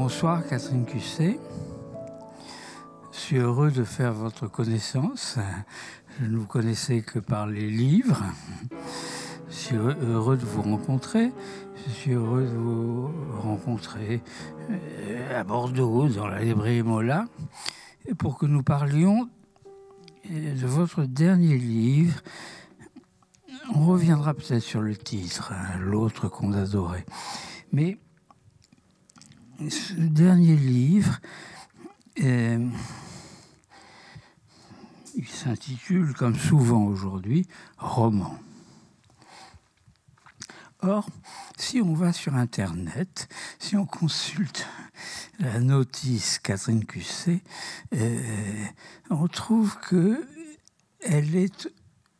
Bonsoir Catherine Cusset. Je suis heureux de faire votre connaissance. Je ne vous connaissais que par les livres. Je suis heureux de vous rencontrer. Je suis heureux de vous rencontrer à Bordeaux, dans la librairie Mola, pour que nous parlions de votre dernier livre. On reviendra peut-être sur le titre, L'autre qu'on adorait. Mais ce dernier livre, il s'intitule, comme souvent aujourd'hui, roman. Or, si on va sur Internet, si on consulte la notice Catherine Cusset, on trouve qu'elle est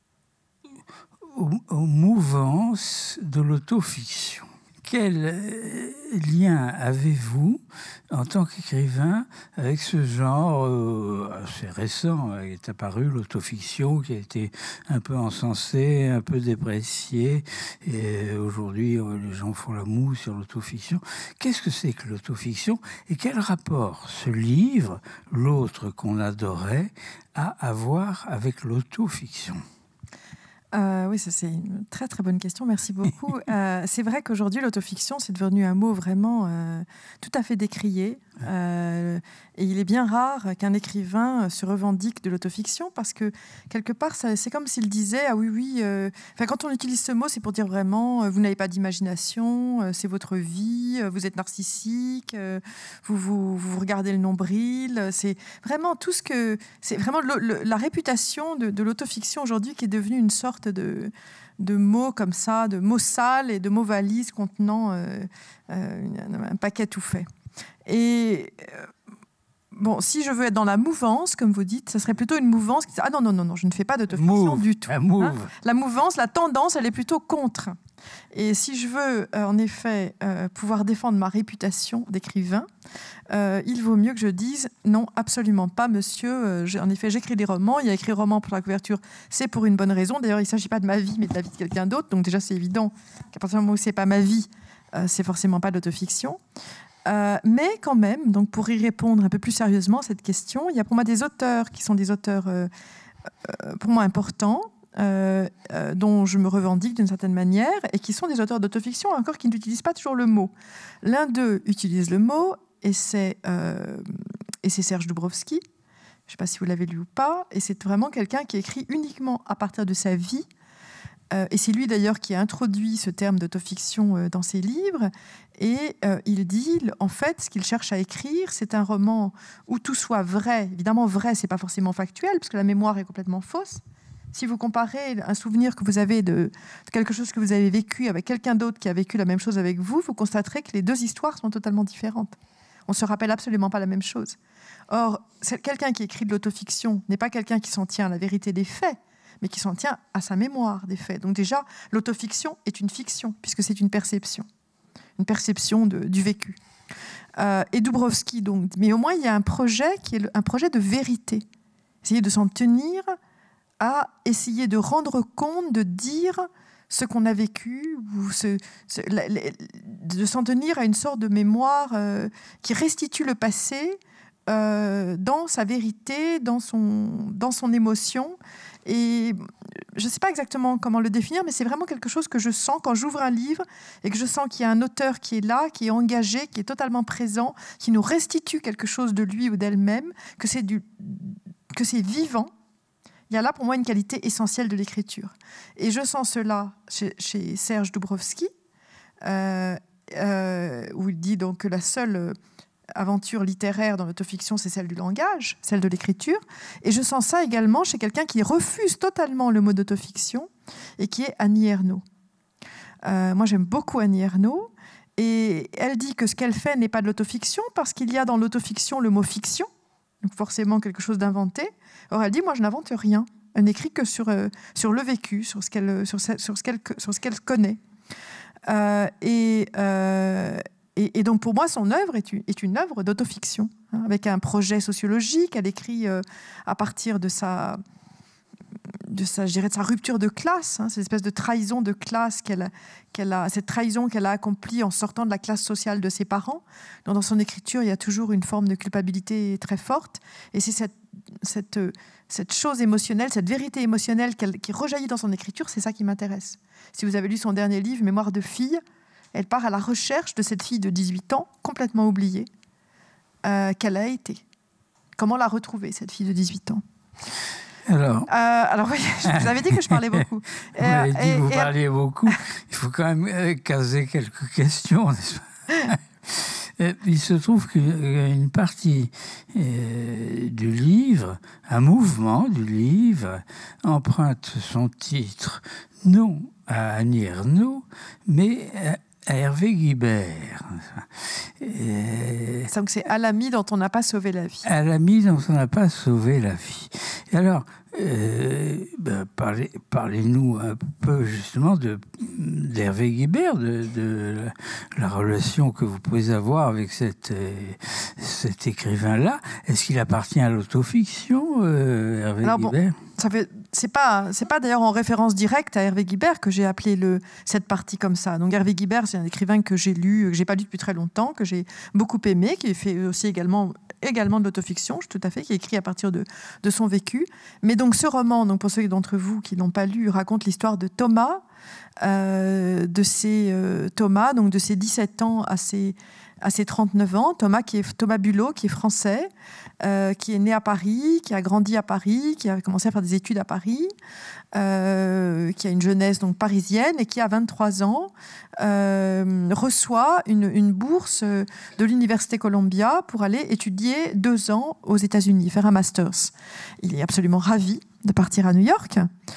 aux mouvances de l'autofiction. Quel lien avez-vous en tant qu'écrivain avec ce genre assez récent? Il est apparu l'autofiction qui a été un peu encensée, un peu dépréciée, et aujourd'hui les gens font la moue sur l'autofiction. Qu'est-ce que c'est que l'autofiction et quel rapport ce livre, L'autre qu'on adorait, a à voir avec l'autofiction? Oui, ça c'est une très très bonne question, merci beaucoup. C'est vrai qu'aujourd'hui l'autofiction c'est devenu un mot vraiment tout à fait décrié, et il est bien rare qu'un écrivain se revendique de l'autofiction parce que quelque part c'est comme s'il disait ah oui, quand on utilise ce mot c'est pour dire vraiment vous n'avez pas d'imagination, c'est votre vie, vous êtes narcissique, vous regardez le nombril, c'est vraiment tout ce que c'est vraiment la réputation de l'autofiction aujourd'hui qui est devenue une sorte de mots comme ça, de mots sales et de mots valises contenant un paquet tout fait. Et bon, si je veux être dans la mouvance, comme vous dites, ça serait plutôt une mouvance qui dit « Ah non, je ne fais pas d'autofiction du tout. » La mouvance, la tendance, elle est plutôt contre. Et si je veux, en effet, pouvoir défendre ma réputation d'écrivain, il vaut mieux que je dise « Non, absolument pas, monsieur. En effet, j'écris des romans. Il y a écrit roman pour la couverture. C'est pour une bonne raison. D'ailleurs, il ne s'agit pas de ma vie, mais de la vie de quelqu'un d'autre. Donc déjà, c'est évident qu'à partir du moment où ce n'est pas ma vie, c'est forcément pas d'autofiction. Mais quand même, donc pour y répondre un peu plus sérieusement à cette question, il y a pour moi des auteurs qui sont des auteurs pour moi importants, dont je me revendique d'une certaine manière, et qui sont des auteurs d'autofiction, encore qui n'utilisent pas toujours le mot. L'un d'eux utilise le mot, et c'est Serge Dubrovsky. Je ne sais pas si vous l'avez lu ou pas, et c'est vraiment quelqu'un qui écrit uniquement à partir de sa vie. Et c'est lui d'ailleurs qui a introduit ce terme d'autofiction dans ses livres. Et il dit, en fait, ce qu'il cherche à écrire, c'est un roman où tout soit vrai. Évidemment, vrai, c'est pas forcément factuel, parce que la mémoire est complètement fausse. Si vous comparez un souvenir que vous avez de quelque chose que vous avez vécu avec quelqu'un d'autre qui a vécu la même chose avec vous, vous constaterez que les deux histoires sont totalement différentes. On ne se rappelle absolument pas la même chose. Or, quelqu'un qui écrit de l'autofiction n'est pas quelqu'un qui s'en tient à la vérité des faits, mais qui s'en tient à sa mémoire des faits. Donc déjà, l'autofiction est une fiction, puisque c'est une perception du vécu. Et Dubrovsky, donc, mais au moins il y a un projet qui est un projet de vérité. Essayer de s'en tenir à essayer de rendre compte, de dire ce qu'on a vécu, ou de s'en tenir à une sorte de mémoire qui restitue le passé dans sa vérité, dans son émotion. Et je ne sais pas exactement comment le définir, mais c'est vraiment quelque chose que je sens quand j'ouvre un livre et que je sens qu'il y a un auteur qui est là, qui est engagé, qui est totalement présent, qui nous restitue quelque chose de lui ou d'elle-même, que c'est vivant. Il y a là pour moi une qualité essentielle de l'écriture. Et je sens cela chez Serge Dubrovsky, où il dit donc que la seule aventure littéraire dans l'autofiction, c'est celle du langage, celle de l'écriture. Et je sens ça également chez quelqu'un qui refuse totalement le mot d'autofiction et qui est Annie Ernaux. Moi, j'aime beaucoup Annie Ernaux. Et elle dit que ce qu'elle fait n'est pas de l'autofiction parce qu'il y a dans l'autofiction le mot fiction, donc forcément quelque chose d'inventé. Or, elle dit, moi, je n'invente rien. Elle n'écrit que sur le vécu, sur ce qu'elle connaît. Et donc, pour moi, son œuvre est une œuvre d'autofiction, avec un projet sociologique. Elle écrit à partir de sa je dirais, de sa rupture de classe, cette espèce de trahison de classe cette trahison qu'elle a accomplie en sortant de la classe sociale de ses parents. Donc, dans son écriture, il y a toujours une forme de culpabilité très forte. Et c'est cette chose émotionnelle, cette vérité émotionnelle qui rejaillit dans son écriture, c'est ça qui m'intéresse. Si vous avez lu son dernier livre, Mémoire de fille, elle part à la recherche de cette fille de 18 ans, complètement oubliée, qu'elle a été. Comment la retrouver, cette fille de 18 ans ? Alors oui, je vous avais dit que je parlais beaucoup. Vous m'avez dit que vous parliez beaucoup. Il faut quand même caser quelques questions, n'est-ce pas ? Il se trouve qu'une partie du livre, un mouvement du livre, emprunte son titre non à Annie Ernaux, mais à Hervé Guibert. Donc c'est à l'ami dont on n'a pas sauvé la vie. À l'ami dont on n'a pas sauvé la vie. Et alors, parlez-nous un peu justement d'Hervé Guibert, de la relation que vous pouvez avoir avec cet écrivain-là. Est-ce qu'il appartient à l'autofiction, Hervé Guibert ? C'est pas d'ailleurs en référence directe à Hervé Guibert que j'ai appelé cette partie comme ça. Donc Hervé Guibert, c'est un écrivain que j'ai lu, que j'ai pas lu depuis très longtemps, que j'ai beaucoup aimé, qui fait aussi également de l'autofiction, tout à fait, qui est écrit à partir de son vécu. Mais donc ce roman, donc pour ceux d'entre vous qui l'ont pas lu, raconte l'histoire de Thomas, de ses 17 ans à ses 39 ans. Thomas Bulot, qui est français, qui est né à Paris, qui a grandi à Paris, qui a commencé à faire des études à Paris, qui a une jeunesse donc parisienne et qui, à 23 ans, reçoit une bourse de l'Université Columbia pour aller étudier 2 ans aux États-Unis, faire un master's. Il est absolument ravi de partir à New York.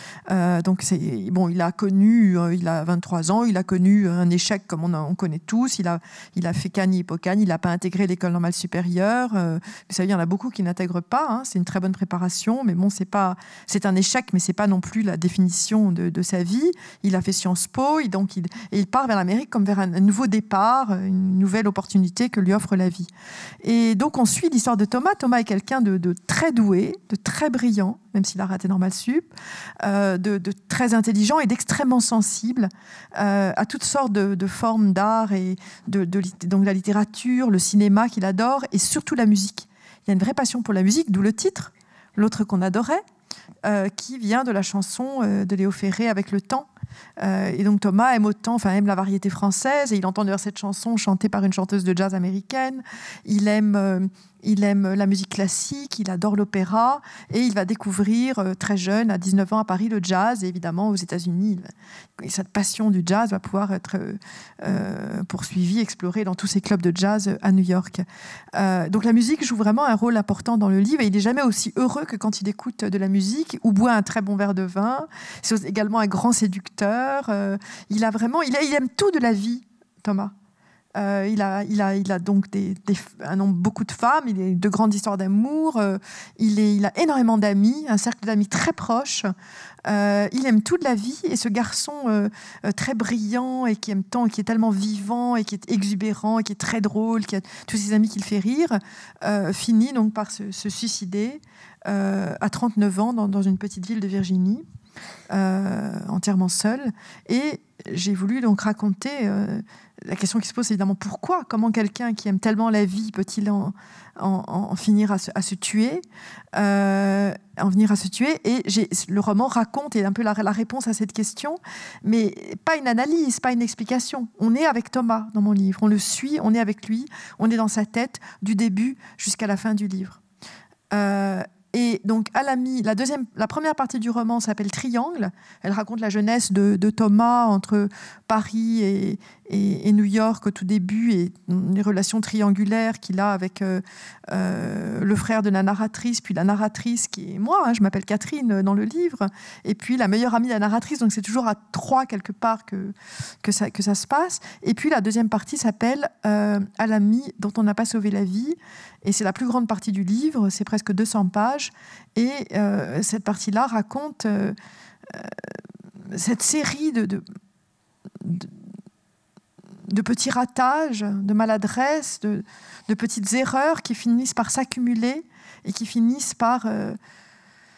Il a 23 ans, il a connu un échec comme on connaît tous. Il a fait Cagnes et Hippocagne, il n'a pas intégré l'école normale supérieure. Vous savez, il y en a beaucoup qui n'intègrent pas. C'est une très bonne préparation, mais bon, c'est un échec, mais c'est pas non plus la définition de sa vie. Il a fait Sciences Po, il part vers l'Amérique comme vers un nouveau départ, une nouvelle opportunité que lui offre la vie. Et donc, on suit l'histoire de Thomas. Thomas est quelqu'un de très doué, de très brillant, même s'il a raté Normal Sup, de très intelligent et d'extrêmement sensible à toutes sortes de formes d'art et donc la littérature, le cinéma qu'il adore et surtout la musique. Il y a une vraie passion pour la musique, d'où le titre, L'autre qu'on adorait, qui vient de la chanson de Léo Ferré, Avec le temps. Et donc Thomas aime la variété française et il entend d'ailleurs cette chanson chantée par une chanteuse de jazz américaine. Il aime la musique classique, il adore l'opéra et il va découvrir très jeune, à 19 ans à Paris, le jazz. Et évidemment, aux États-Unis, cette passion du jazz va pouvoir être poursuivie, explorée dans tous ces clubs de jazz à New York. Donc la musique joue vraiment un rôle important dans le livre et il n'est jamais aussi heureux que quand il écoute de la musique ou boit un très bon verre de vin. C'est également un grand séducteur. Il aime tout de la vie, Thomas. Il a donc beaucoup de femmes, il a de grandes histoires d'amour, il a énormément d'amis, un cercle d'amis très proche. Il aime tout de la vie et ce garçon très brillant et qui aime tant, qui est tellement vivant et qui est exubérant et qui est très drôle, qui a tous ses amis qui le fait rire, finit donc par se suicider à 39 ans dans une petite ville de Virginie. Entièrement seul. Et j'ai voulu donc raconter la question qui se pose, évidemment, pourquoi ? Comment quelqu'un qui aime tellement la vie peut-il en finir à se tuer Et le roman raconte, et un peu la réponse à cette question, mais pas une analyse, pas une explication. On est avec Thomas dans mon livre, on le suit, on est avec lui, on est dans sa tête du début jusqu'à la fin du livre. Et donc, la première partie du roman s'appelle Triangle. Elle raconte la jeunesse de Thomas entre Paris et New York au tout début et les relations triangulaires qu'il a avec le frère de la narratrice, puis la narratrice qui est moi, je m'appelle Catherine dans le livre, et puis la meilleure amie de la narratrice. Donc, c'est toujours à 3 quelque part que ça se passe. Et puis, la deuxième partie s'appelle À l'ami dont on n'a pas sauvé la vie. Et c'est la plus grande partie du livre, c'est presque 200 pages. Et cette partie-là raconte cette série de petits ratages, de maladresses, de petites erreurs qui finissent par s'accumuler et qui finissent par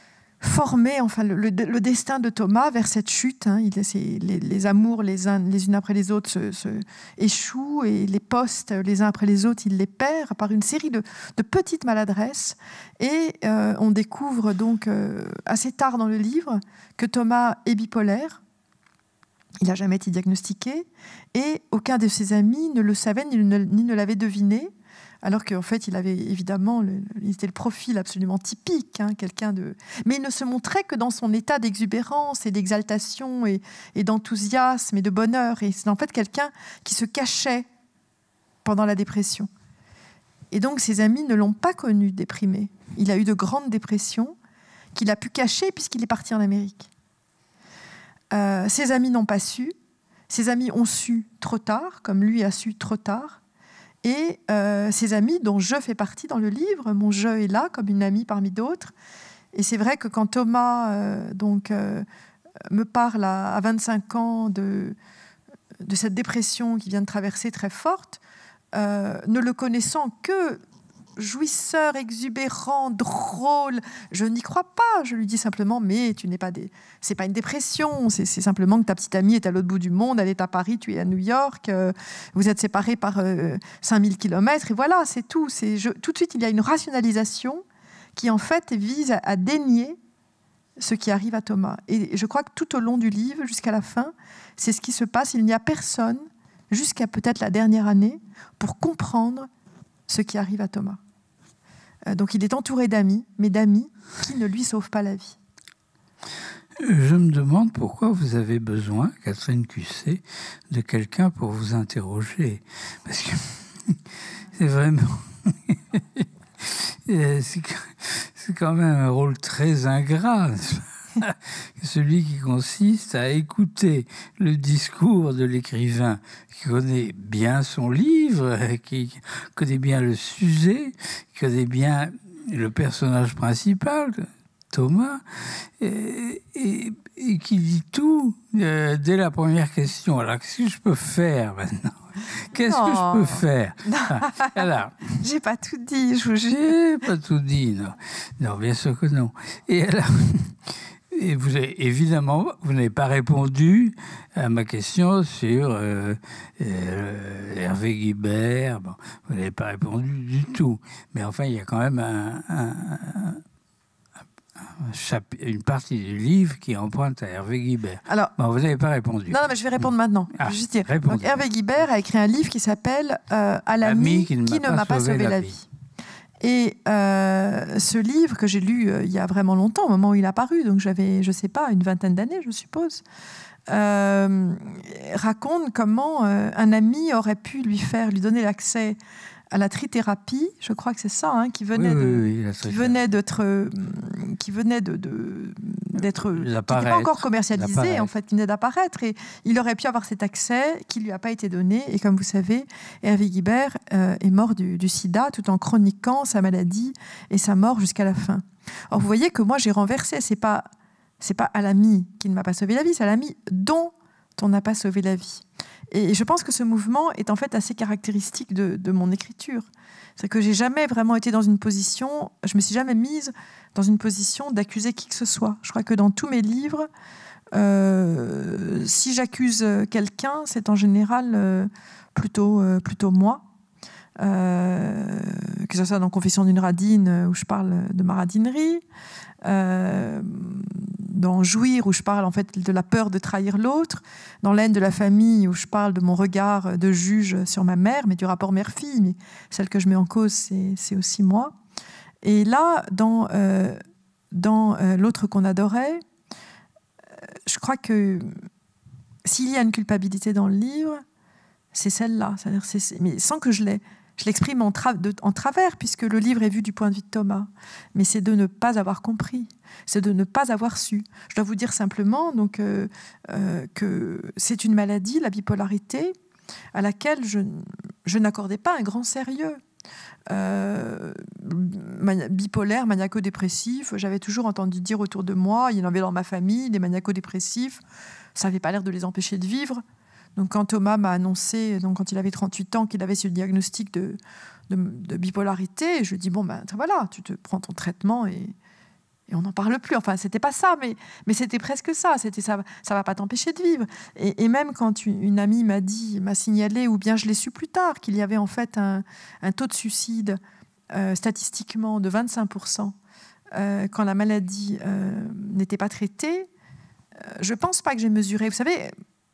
formé enfin, le destin de Thomas vers cette chute. Hein. Les amours, les unes après les autres, se échouent, et les postes, les uns après les autres, il les perd par une série de petites maladresses. Et on découvre donc assez tard dans le livre que Thomas est bipolaire. Il n'a jamais été diagnostiqué, et aucun de ses amis ne le savait ni ne l'avait deviné, alors qu'en fait, il avait évidemment, il était le profil absolument typique, hein, mais il ne se montrait que dans son état d'exubérance et d'exaltation et d'enthousiasme et de bonheur. Et c'est en fait quelqu'un qui se cachait pendant la dépression. Et donc, ses amis ne l'ont pas connu déprimé. Il a eu de grandes dépressions qu'il a pu cacher puisqu'il est parti en Amérique. Ses amis n'ont pas su. Ses amis ont su trop tard, comme lui a su trop tard. Et ses amis, dont je fais partie dans le livre, mon je est là comme une amie parmi d'autres. Et c'est vrai que quand Thomas me parle à 25 ans de cette dépression qu'il vient de traverser très forte, ne le connaissant que jouisseur, exubérant, drôle, je n'y crois pas. Je lui dis simplement, mais c'est pas une dépression, c'est simplement que ta petite amie est à l'autre bout du monde, elle est à Paris, tu es à New York, vous êtes séparés par 5000 kilomètres, et voilà, c'est tout. Tout de suite, il y a une rationalisation qui, en fait, vise à dénier ce qui arrive à Thomas. Et je crois que tout au long du livre, jusqu'à la fin, c'est ce qui se passe. Il n'y a personne, jusqu'à peut-être la dernière année, pour comprendre ce qui arrive à Thomas. Donc il est entouré d'amis, mais d'amis qui ne lui sauvent pas la vie. Je me demande pourquoi vous avez besoin, Catherine Cusset, de quelqu'un pour vous interroger. Parce que c'est vraiment... c'est quand même un rôle très ingrat, celui qui consiste à écouter le discours de l'écrivain qui connaît bien son livre, qui connaît bien le sujet, qui connaît bien le personnage principal, Thomas, et qui dit tout dès la première question. Alors, qu'est-ce que je peux faire maintenant ? Qu'est-ce que je peux faire ? Alors, j'ai pas tout dit, je vous jure. J'ai pas tout dit, non. Non, bien sûr que non. Et alors... Et évidemment, vous n'avez pas répondu à ma question sur Hervé Guibert. Bon, vous n'avez pas répondu du tout. Mais enfin, il y a quand même une partie du livre qui emprunte à Hervé Guibert. Alors, bon, vous n'avez pas répondu. Non, mais je vais répondre maintenant. Je vais juste dire. Donc, Hervé Guibert a écrit un livre qui s'appelle « À l'ami qui ne m'a pas sauvé la vie ». Et ce livre que j'ai lu il y a vraiment longtemps, au moment où il a paru, donc j'avais, je ne sais pas, une vingtaine d'années, je suppose, raconte comment un ami aurait pu lui donner l'accès à la trithérapie, je crois que c'est ça, hein, qui venait d'être, qui n'était pas encore commercialisé, en fait, qui venait d'apparaître, et il aurait pu avoir cet accès qui lui a pas été donné. Et comme vous savez, Hervé Guibert est mort du sida, tout en chroniquant sa maladie et sa mort jusqu'à la fin. Alors vous voyez que moi j'ai renversé, c'est pas à l'ami qui ne m'a pas sauvé la vie, c'est à l'ami dont on n'a pas sauvé la vie. Et je pense que ce mouvement est en fait assez caractéristique de mon écriture. C'est que j'ai jamais vraiment été dans une position, je me suis jamais mise dans une position d'accuser qui que ce soit. Je crois que dans tous mes livres, si j'accuse quelqu'un, c'est en général plutôt moi. Que ce soit dans Confession d'une radine, où je parle de ma radinerie, dans Jouir, où je parle en fait de la peur de trahir l'autre, dans La haine de la famille, où je parle de mon regard de juge sur ma mère, mais du rapport mère-fille, mais celle que je mets en cause, c'est aussi moi. Et là, dans L'autre qu'on adorait, je crois que s'il y a une culpabilité dans le livre, c'est celle-là, mais sans que je l'exprime en travers, puisque le livre est vu du point de vue de Thomas. Mais c'est de ne pas avoir compris, c'est de ne pas avoir su. Je dois vous dire simplement donc, que c'est une maladie, la bipolarité, à laquelle je n'accordais pas un grand sérieux. Bipolaire, maniaco-dépressif, j'avais toujours entendu dire autour de moi, il y en avait dans ma famille, des maniaco-dépressifs, ça n'avait pas l'air de les empêcher de vivre. Donc quand Thomas m'a annoncé, donc quand il avait 38 ans, qu'il avait ce diagnostic de bipolarité, je lui ai dit, bon ben voilà, tu te prends ton traitement et Et on n'en parle plus. Enfin, c'était pas ça, mais c'était presque ça. C'était ça va pas t'empêcher de vivre. Et même quand une amie m'a signalé, ou bien je l'ai su plus tard, qu'il y avait en fait un taux de suicide statistiquement de 25% quand la maladie n'était pas traitée, je pense pas que j'ai mesuré. Vous savez,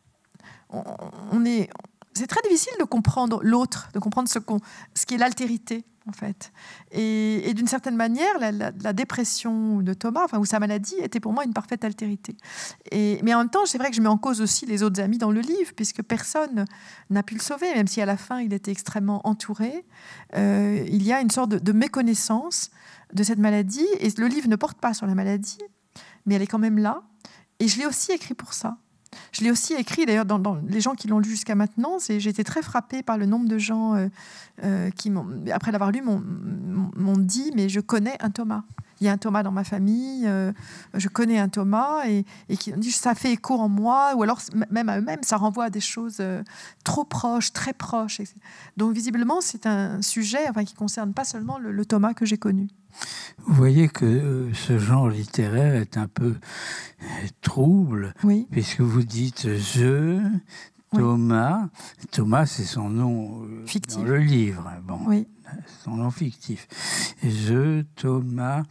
c'est très difficile de comprendre l'autre, de comprendre ce qu'est l'altérité, en fait. Et d'une certaine manière, la dépression de Thomas, ou sa maladie, était pour moi une parfaite altérité. Mais en même temps, c'est vrai que je mets en cause aussi les autres amis dans le livre, puisque personne n'a pu le sauver, même si à la fin, il était extrêmement entouré. Il y a une sorte de méconnaissance de cette maladie, et le livre ne porte pas sur la maladie, mais elle est quand même là. Et je l'ai aussi écrit pour ça. Je l'ai aussi écrit, d'ailleurs, dans les gens qui l'ont lu jusqu'à maintenant. J'ai été très frappée par le nombre de gens qui, après l'avoir lu, m'ont dit « mais je connais un Thomas. Il y a un Thomas dans ma famille, je connais un Thomas. » et qui ont dit « ça fait écho en moi », ou alors même à eux-mêmes, ça renvoie à des choses trop proches, très proches. Donc visiblement, c'est un sujet qui ne concerne pas seulement le Thomas que j'ai connu. Vous voyez que ce genre littéraire est un peu trouble, oui. Puisque vous dites « je », Thomas. Oui. Thomas, c'est son nom fictif dans le livre. Bon, oui. Son nom fictif. Je, Thomas.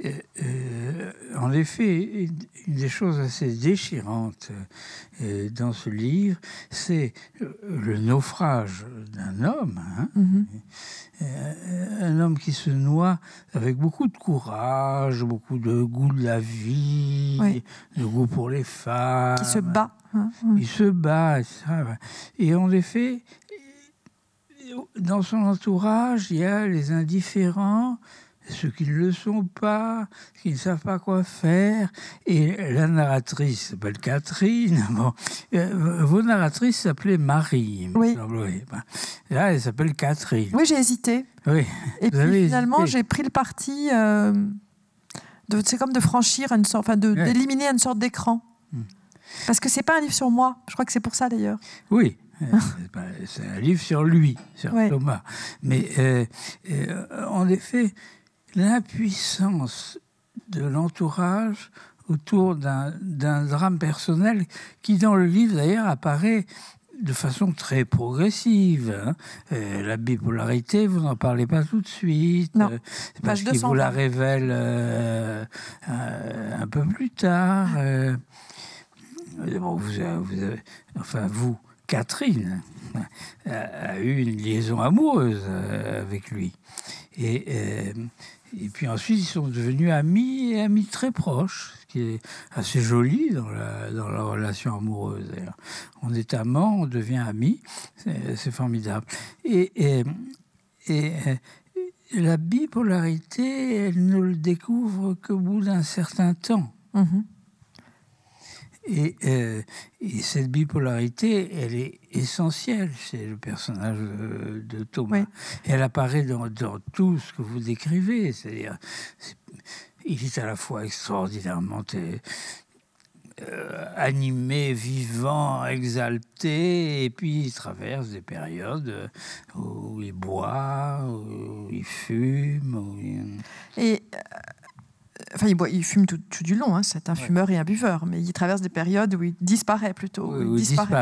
En effet, une des choses assez déchirantes dans ce livre, c'est le naufrage d'un homme. Un homme qui se noie avec beaucoup de courage, beaucoup de goût de la vie, de goût pour les femmes. Qui se bat. Il se bat, etc. Et en effet, dans son entourage, il y a les indifférents, ceux qui ne le sont pas, qui ne savent pas quoi faire. Et la narratrice s'appelle Catherine. Bon, vos narratrices s'appelaient Marie. Oui. Là, elle s'appelle Catherine. Oui, j'ai hésité. Oui. Et puis finalement, j'ai pris le parti c'est comme de franchir une sorte, d'éliminer une sorte d'écran. Parce que c'est pas un livre sur moi. Je crois que c'est pour ça d'ailleurs. Oui. C'est un livre sur lui, sur Thomas. Mais en effet, l'impuissance de l'entourage autour d'un drame personnel qui, dans le livre d'ailleurs, apparaît de façon très progressive. La bipolarité, vous n'en parlez pas tout de suite. Non. Parce qu'il vous la révèle un peu plus tard. Bon, vous, Catherine, a eu une liaison amoureuse avec lui. Et puis ensuite, ils sont devenus amis, et amis très proches, ce qui est assez joli dans la relation amoureuse. D'ailleurs. On est amants, on devient amis, c'est formidable. Et la bipolarité, elle ne le découvre qu'au bout d'un certain temps. Et cette bipolarité, elle est essentielle chez le personnage de Thomas. Oui. Elle apparaît dans tout ce que vous décrivez. C'est-à-dire, il est à la fois extraordinairement animé, vivant, exalté, et puis il traverse des périodes où il boit, où il fume. Il fume tout du long, c'est un fumeur et un buveur, mais il traverse des périodes où il disparaît plutôt. Où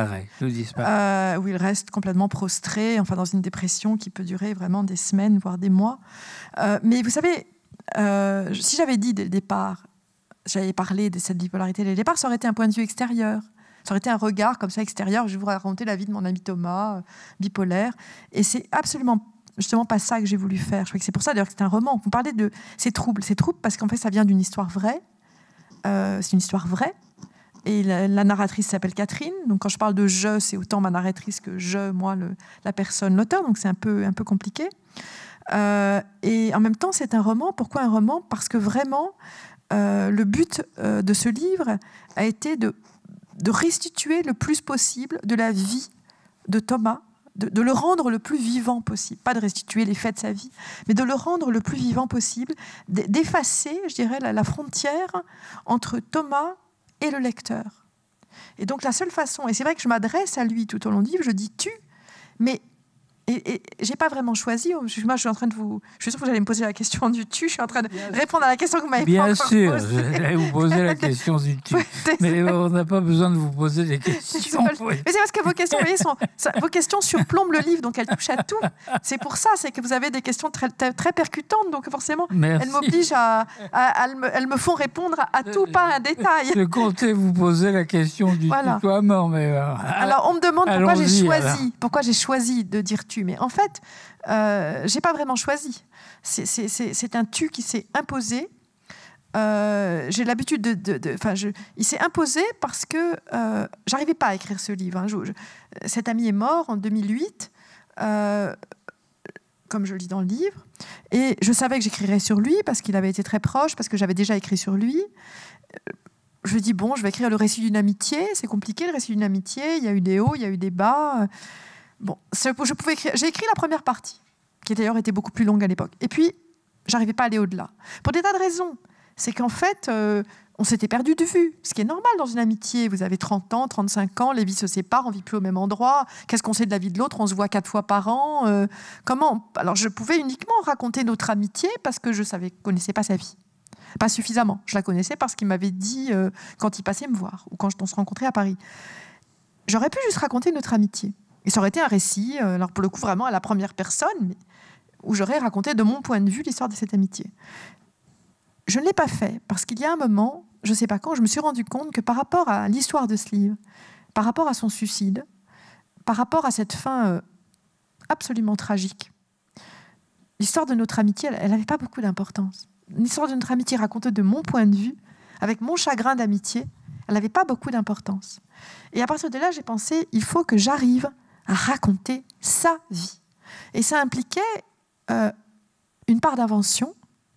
il reste complètement prostré, dans une dépression qui peut durer vraiment des semaines, voire des mois. Mais vous savez, si j'avais dit dès le départ, j'avais parlé de cette bipolarité dès le départ, ça aurait été un point de vue extérieur. Ça aurait été un regard comme ça extérieur. Je vais vous raconter la vie de mon ami Thomas, bipolaire. Et c'est absolument justement pas ça que j'ai voulu faire. Je crois que c'est pour ça d'ailleurs que c'est un roman. On parlait de ces troubles. Ces troubles parce qu'en fait ça vient d'une histoire vraie. C'est une histoire vraie. Et la narratrice s'appelle Catherine. Donc quand je parle de je, c'est autant ma narratrice que je, moi, la personne, l'auteur. Donc c'est un peu compliqué. Et en même temps c'est un roman. Pourquoi un roman ? Parce que vraiment le but de ce livre a été de restituer le plus possible de la vie de Thomas, de le rendre le plus vivant possible. Pas de restituer les faits de sa vie, mais de le rendre le plus vivant possible, d'effacer, je dirais, la frontière entre Thomas et le lecteur. Et donc la seule façon, et c'est vrai que je m'adresse à lui tout au long du livre, je dis « tu », mais Et j'ai pas vraiment choisi. Moi, je suis en train de vous. Je suis sûre que vous allez me poser la question du tu. Je suis en train de répondre à la question que vous m'avez posée. Bien sûr, j'allais vous poser la question du tu. Mais on n'a pas besoin de vous poser des questions. Mais c'est parce que vos questions, vous voyez, vos questions surplombent le livre, donc elles touchent à tout. C'est pour ça, c'est que vous avez des questions très, très percutantes, donc forcément, elles m'obligent elles me font répondre à tout, pas à un détail. Je comptais vous poser la question du tutoiement, mais alors on me demande pourquoi j'ai choisi de dire tu. Mais en fait, j'ai pas vraiment choisi. C'est un tu qui s'est imposé. J'ai l'habitude il s'est imposé parce que j'arrivais pas à écrire ce livre. Cet ami est mort en 2008, comme je le dis dans le livre, et je savais que j'écrirais sur lui parce qu'il avait été très proche, parce que j'avais déjà écrit sur lui. Je me dis bon, je vais écrire le récit d'une amitié. C'est compliqué, le récit d'une amitié. Il y a eu des hauts, il y a eu des bas. Bon, je pouvais écrire. J'ai écrit la première partie, qui d'ailleurs était beaucoup plus longue à l'époque. Et puis, j'arrivais pas à aller au-delà. Pour des tas de raisons. C'est qu'en fait, on s'était perdu de vue. Ce qui est normal dans une amitié. Vous avez 30 ans, 35 ans, les vies se séparent, on vit plus au même endroit. Qu'est-ce qu'on sait de la vie de l'autre? On se voit 4 fois par an. Comment? Alors, je pouvais uniquement raconter notre amitié parce que je connaissais pas sa vie. Pas suffisamment. Je la connaissais parce qu'il m'avait dit quand il passait me voir ou quand on se rencontrait à Paris. J'aurais pu juste raconter notre amitié. Et ça aurait été un récit, alors pour le coup vraiment à la première personne, mais où j'aurais raconté de mon point de vue l'histoire de cette amitié. Je ne l'ai pas fait parce qu'il y a un moment, je ne sais pas quand, je me suis rendu compte que par rapport à l'histoire de ce livre, par rapport à son suicide, par rapport à cette fin absolument tragique, l'histoire de notre amitié, elle n'avait pas beaucoup d'importance. L'histoire de notre amitié racontée de mon point de vue, avec mon chagrin d'amitié, elle n'avait pas beaucoup d'importance. Et à partir de là, j'ai pensé, il faut que j'arrive à raconter sa vie. Et ça impliquait une part d'invention,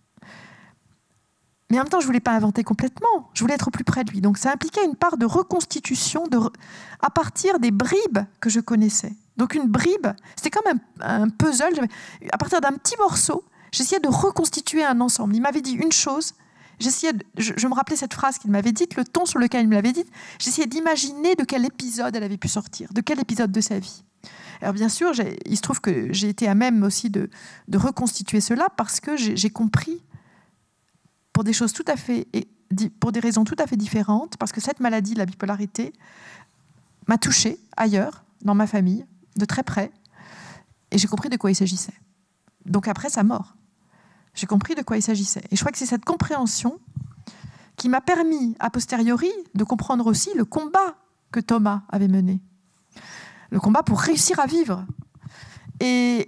mais en même temps, je ne voulais pas inventer complètement, je voulais être au plus près de lui. Donc ça impliquait une part de reconstitution à partir des bribes que je connaissais. Donc une bribe, c'était comme un puzzle. À partir d'un petit morceau, j'essayais de reconstituer un ensemble. Il m'avait dit une chose, je me rappelais cette phrase qu'il m'avait dite, le ton sur lequel il me l'avait dite, j'essayais d'imaginer de quel épisode elle avait pu sortir, de quel épisode de sa vie. Alors bien sûr, il se trouve que j'ai été à même aussi de reconstituer cela parce que j'ai compris, pour des choses pour des raisons tout à fait différentes, parce que cette maladie, la bipolarité, m'a touchée ailleurs, dans ma famille, de très près, et j'ai compris de quoi il s'agissait. Donc après sa mort, j'ai compris de quoi il s'agissait. Et je crois que c'est cette compréhension qui m'a permis, a posteriori, de comprendre aussi le combat que Thomas avait mené. Le combat pour réussir à vivre. Et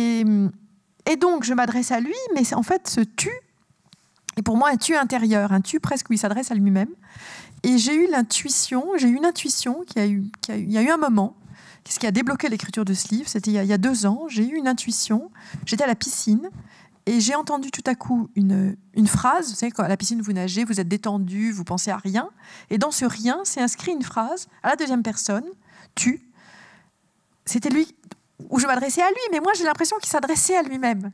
donc, je m'adresse à lui, mais en fait, ce tu est pour moi un tu intérieur, un tu presque où il s'adresse à lui-même. Et j'ai eu une intuition il y a eu un moment, ce qui a débloqué l'écriture de ce livre, c'était il y a 2 ans, j'ai eu une intuition, j'étais à la piscine, et j'ai entendu tout à coup une phrase. Vous savez, quand à la piscine, vous nagez, vous êtes détendu, vous pensez à rien. Et dans ce rien, c'est inscrit une phrase à la 2e personne, tu. C'était lui, où je m'adressais à lui, mais moi, j'ai l'impression qu'il s'adressait à lui-même.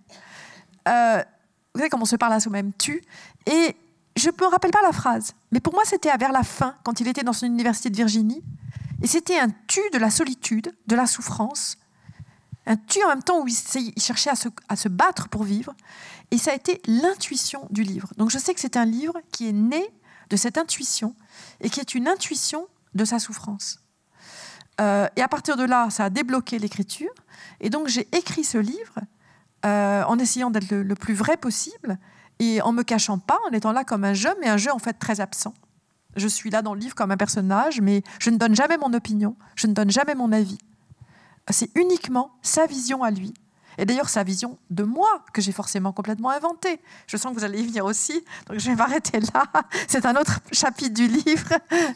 Vous savez comment on se parle à soi-même, tu. Et je ne me rappelle pas la phrase, mais pour moi, c'était vers la fin, quand il était dans son université de Virginie. Et c'était un tu de la solitude, de la souffrance, un tu en même temps où il cherchait à se battre pour vivre. Et ça a été l'intuition du livre. Donc je sais que c'est un livre qui est né de cette intuition et qui est une intuition de sa souffrance. Et à partir de là, ça a débloqué l'écriture. Et donc j'ai écrit ce livre en essayant d'être le plus vrai possible et en me cachant pas, en étant là comme un jeu, mais un jeu en fait très absent. Je suis là dans le livre comme un personnage, mais je ne donne jamais mon opinion, je ne donne jamais mon avis. C'est uniquement sa vision à lui. Et d'ailleurs, sa vision de moi, que j'ai forcément complètement inventée. Je sens que vous allez y venir aussi, donc je vais m'arrêter là. C'est un autre chapitre du livre.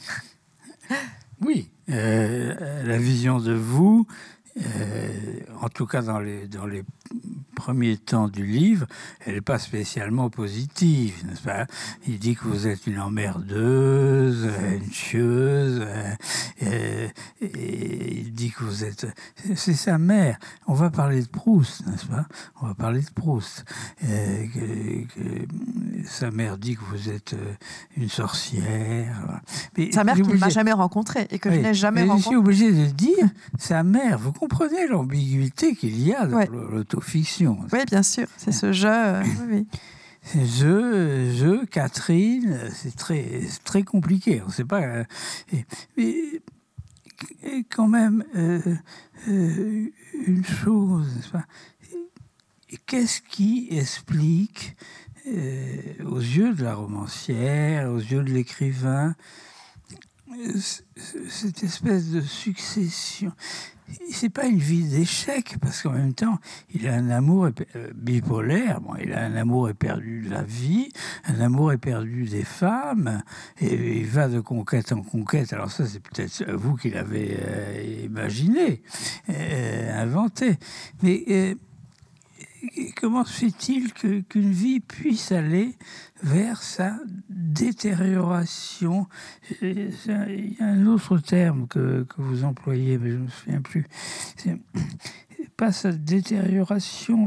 Oui, la vision de vous, en tout cas dans les premiers temps du livre, elle n'est pas spécialement positive, n'est-ce pas? Il dit que vous êtes une emmerdeuse, une chieuse, et il dit que vous êtes... C'est sa mère. On va parler de Proust, n'est-ce pas? On va parler de Proust. sa mère dit que vous êtes une sorcière. Mais sa mère qui ne m'a jamais rencontrée et que je n'ai jamais rencontrée. Je suis obligé de dire sa mère. Vous comprenez l'ambiguïté qu'il y a dans l'autofiction. Oui, bien sûr. C'est ce jeu. Oui. Je, Catherine, c'est très compliqué. On ne sait pas. Mais quand même, une chose, n'est-ce pas ? Qu'est-ce qui explique, aux yeux de la romancière, aux yeux de l'écrivain, cette espèce de succession? C'est pas une vie d'échec, parce qu'en même temps, il a un amour bipolaire. Bon, il a un amour éperdu de la vie, un amour éperdu des femmes, et il va de conquête en conquête. Alors ça, c'est peut-être vous qui l'avez imaginé, inventé. Mais comment se fait-il qu'une vie puisse aller vers sa détérioration? Il y a un autre terme que vous employez, mais je ne me souviens plus. C'est pas sa détérioration.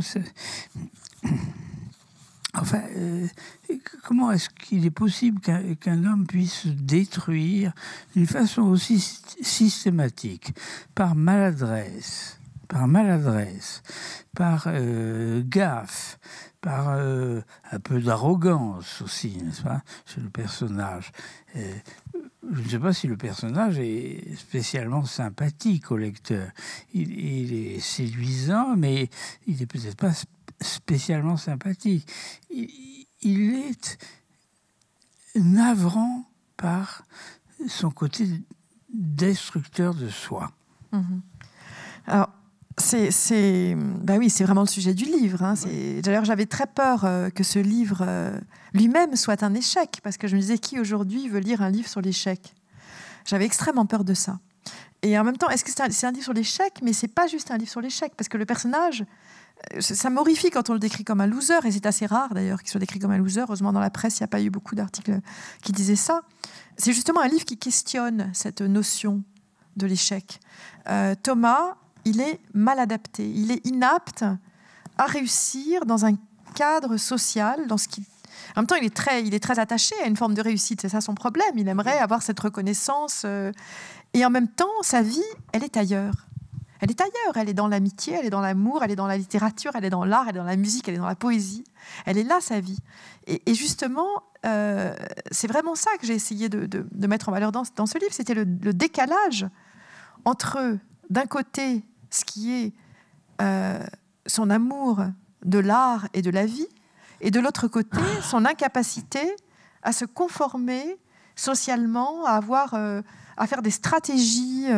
Enfin, comment est-ce qu'il est possible qu'un homme puisse se détruire d'une façon aussi systématique, par maladresse, par gaffe, par un peu d'arrogance aussi, n'est-ce pas, chez le personnage. Je ne sais pas si le personnage est spécialement sympathique au lecteur. Il est séduisant, mais il n'est peut-être pas spécialement sympathique. Il est navrant par son côté destructeur de soi. Mmh. Alors, c'est vraiment le sujet du livre. Hein. D'ailleurs, j'avais très peur que ce livre lui-même soit un échec, parce que je me disais, qui aujourd'hui veut lire un livre sur l'échec ? J'avais extrêmement peur de ça. Et en même temps, est-ce que c'est un livre sur l'échec ? Mais c'est pas juste un livre sur l'échec, parce que le personnage, ça m'horrifie quand on le décrit comme un loser, et c'est assez rare d'ailleurs qu'il soit décrit comme un loser. Heureusement, dans la presse, il n'y a pas eu beaucoup d'articles qui disaient ça. C'est justement un livre qui questionne cette notion de l'échec. Thomas, il est mal adapté, il est inapte à réussir dans un cadre social, dans ce qui... En même temps, il est très attaché à une forme de réussite, c'est ça son problème. Il aimerait avoir cette reconnaissance. Et en même temps, sa vie, elle est ailleurs. Elle est ailleurs, elle est dans l'amitié, elle est dans l'amour, elle est dans la littérature, elle est dans l'art, elle est dans la musique, elle est dans la poésie. Elle est là, sa vie. Et justement, c'est vraiment ça que j'ai essayé de mettre en valeur dans ce livre. C'était le décalage entre, d'un côté, ce qui est son amour de l'art et de la vie, et de l'autre côté, son incapacité à se conformer socialement, à faire des stratégies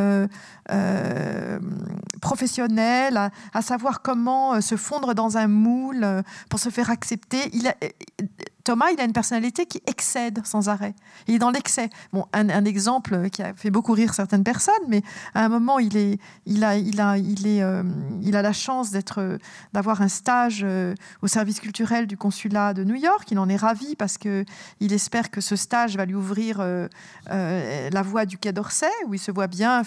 professionnelles, à savoir comment se fondre dans un moule pour se faire accepter. Thomas, il a une personnalité qui excède sans arrêt. Il est dans l'excès. Bon, un exemple qui a fait beaucoup rire certaines personnes, mais à un moment, il a la chance d'avoir un stage au service culturel du consulat de New York. Il en est ravi parce qu'il espère que ce stage va lui ouvrir la voie du Quai d'Orsay, où il se voit bien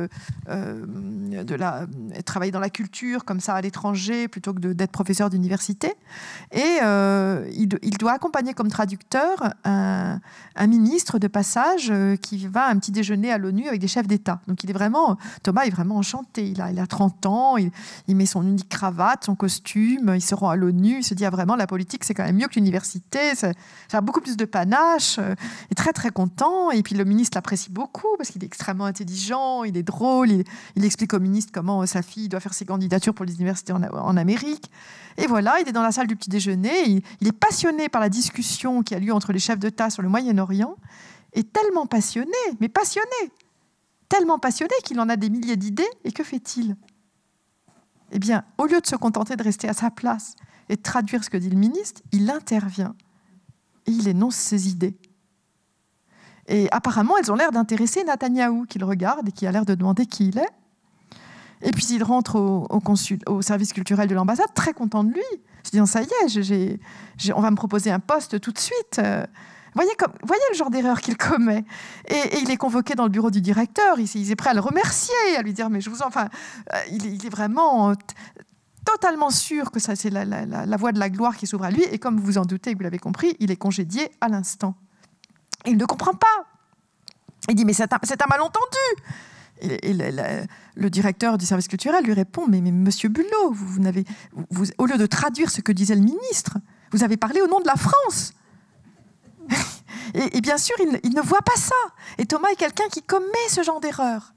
travailler dans la culture comme ça à l'étranger plutôt que d'être professeur d'université. Et il doit accompagner comme traducteur un ministre de passage qui va à un petit déjeuner à l'ONU avec des chefs d'État. Donc Thomas est vraiment enchanté. Il a 30 ans, il met son unique cravate, son costume, il se rend à l'ONU, il se dit vraiment la politique c'est quand même mieux que l'université, ça a beaucoup plus de panache, il est très très content. Et puis le ministre l'apprécie beaucoup parce qu'il est extrêmement intelligent, il est drôle, il explique au ministre comment sa fille doit faire ses candidatures pour les universités en Amérique. Et voilà, il est dans la salle du petit déjeuner, il est passionné par la discussion qui a lieu entre les chefs d'État sur le Moyen-Orient, et tellement passionné qu'il en a des milliers d'idées, et que fait-il ? Eh bien, au lieu de se contenter de rester à sa place et de traduire ce que dit le ministre, il intervient et il énonce ses idées. Et apparemment, elles ont l'air d'intéresser Netanyahou, qui le regarde et qui a l'air de demander qui il est. Et puis il rentre au service culturel de l'ambassade, très content de lui. Je dis, ça y est, on va me proposer un poste tout de suite. Voyez le genre d'erreur qu'il commet. Et il est convoqué dans le bureau du directeur. Il est prêt à le remercier, à lui dire, mais il est vraiment totalement sûr que ça, c'est la voie de la gloire qui s'ouvre à lui. Et comme vous vous en doutez, vous l'avez compris, il est congédié à l'instant. Et il ne comprend pas. Il dit, mais c'est un malentendu. Et le directeur du service culturel lui répond, mais monsieur Bulot, vous, au lieu de traduire ce que disait le ministre, vous avez parlé au nom de la France. Et bien sûr, il ne voit pas ça. Et Thomas est quelqu'un qui commet ce genre d'erreur.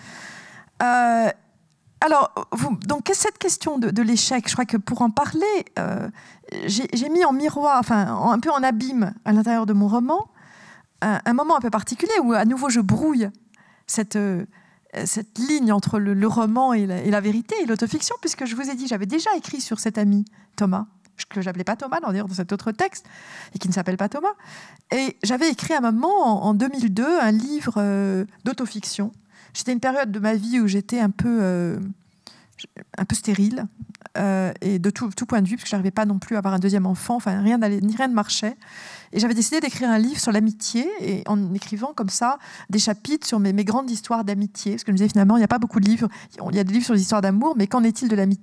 Alors, donc cette question de l'échec, je crois que pour en parler, j'ai mis en miroir, enfin un peu en abîme à l'intérieur de mon roman, un moment un peu particulier où à nouveau je brouille cette ligne entre le roman et la vérité et l'autofiction, puisque je vous ai dit, j'avais déjà écrit sur cet ami Thomas, que j'appelais pas Thomas d'ailleurs dans cet autre texte, et qui ne s'appelle pas Thomas. Et j'avais écrit à un moment, en 2002, un livre d'autofiction. C'était une période de ma vie où j'étais un peu stérile, et de tout point de vue, parce que je n'arrivais pas non plus à avoir un deuxième enfant, enfin rien ne marchait. Et j'avais décidé d'écrire un livre sur l'amitié, et en écrivant comme ça des chapitres sur mes grandes histoires d'amitié, parce que je me disais finalement, il n'y a pas beaucoup de livres, il y a des livres sur les histoires d'amour, mais qu'en est-il de l'amitié ?